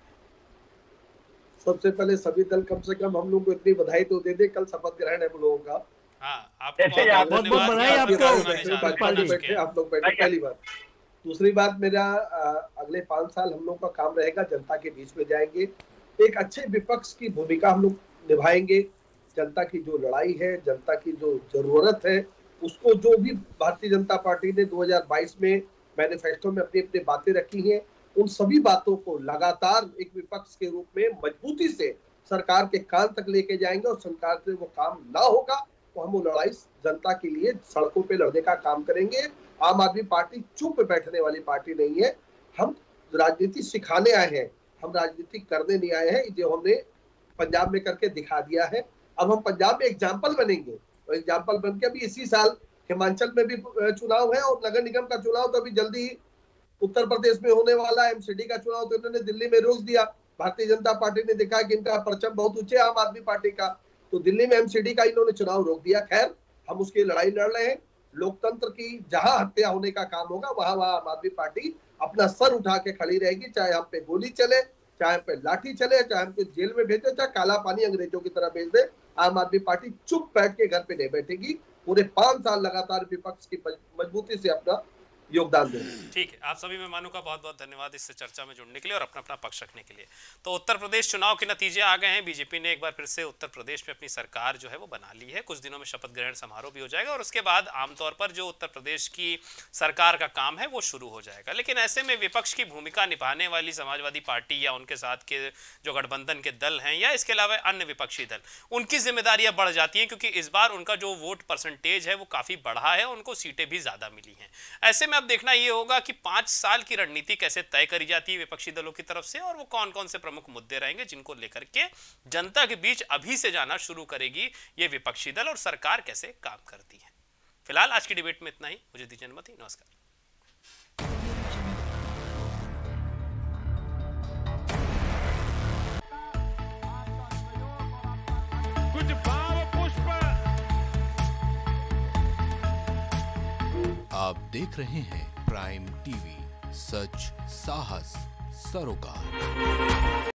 सबसे पहले सभी दल कम से कम हम लोग को इतनी बधाई तो दे दे, कल शपथ ग्रहण है हम लोगों का। हाँ, आपको बहुत बहुत बधाई। आप लोग बैठे, पहली बात। दूसरी बात, मेरा अगले पांच साल हम लोग का काम रहेगा जनता के बीच में जाएंगे, एक अच्छे विपक्ष की भूमिका हम लोग निभाएंगे। जनता की जो लड़ाई है, जनता की जो जरूरत है, उसको जो भी भारतीय जनता पार्टी ने दो हज़ार बाईस में मैनिफेस्टो में अपनी अपनी बातें रखी हैं, उन सभी बातों को लगातार एक विपक्ष के रूप में मजबूती से सरकार के कान तक लेके जाएंगे। और सरकार से वो काम ना होगा तो हम वो लड़ाई जनता के लिए सड़कों पे लड़ने का काम करेंगे। आम आदमी पार्टी चुप बैठने वाली पार्टी नहीं है। हम राजनीति सिखाने आए हैं, हम राजनीति करने नहीं आए हैं। जो हमने पंजाब में करके दिखा दिया है, अब हम पंजाब में एग्जाम्पल बनेंगे। और एग्जाम्पल बन के अभी इसी साल हिमाचल में भी चुनाव है और नगर निगम का चुनाव तो अभी जल्दी ही उत्तर प्रदेश में होने वाला है। एमसीडी का चुनाव तो इन्होंने दिल्ली में रोक दिया। भारतीय जनता पार्टी ने देखा कि इनका परचम बहुत ऊंचे आम आदमी पार्टी का, तो दिल्ली में एमसीडी का इन्होंने चुनाव रोक दिया। खैर, हम उसकी लड़ाई लड़ रहे हैं। लोकतंत्र की जहां हत्या होने का काम होगा वहां वहां आम आदमी पार्टी अपना सर उठा के खड़ी रहेगी। चाहे हम पे गोली चले, चाहे हम पे लाठी चले, चाहे हमको जेल में भेजे, चाहे काला पानी अंग्रेजों की तरह भेज दे, आम आदमी पार्टी चुप बैठ के घर पे नहीं बैठेगी। पूरे पांच साल लगातार विपक्ष की मजबूती से अपना योगदान दें। ठीक है, आप सभी मेहमानों का बहुत बहुत धन्यवाद इससे चर्चा में जुड़ने के लिए और अपना अपना पक्ष रखने के लिए। तो उत्तर प्रदेश चुनाव के नतीजे आ गए हैं। बीजेपी ने एक बार फिर से उत्तर प्रदेश में अपनी सरकार जो है वो बना ली है। कुछ दिनों में शपथ ग्रहण समारोह भी हो जाएगा और उसके बाद आमतौर पर जो उत्तर प्रदेश की सरकार का काम है वो शुरू हो जाएगा। लेकिन ऐसे में विपक्ष की भूमिका निभाने वाली समाजवादी पार्टी या उनके साथ के जो गठबंधन के दल हैं या इसके अलावा अन्य विपक्षी दल, उनकी जिम्मेदारियां बढ़ जाती हैं क्योंकि इस बार उनका जो वोट परसेंटेज है वो काफी बढ़ा है, उनको सीटें भी ज्यादा मिली हैं। ऐसे में अब देखना ये होगा कि पांच साल की रणनीति कैसे तय करी जाती है विपक्षी दलों की तरफ से और वो कौन कौन से प्रमुख मुद्दे रहेंगे जिनको लेकर के जनता के बीच अभी से जाना शुरू करेगी ये विपक्षी दल और सरकार कैसे काम करती है। फिलहाल आज की डिबेट में इतना ही। मुझे दीजिए अनुमति। नमस्कार। कुछ भाव पुष्प। आप देख रहे हैं प्राइम टीवी, सच साहस सरोकार।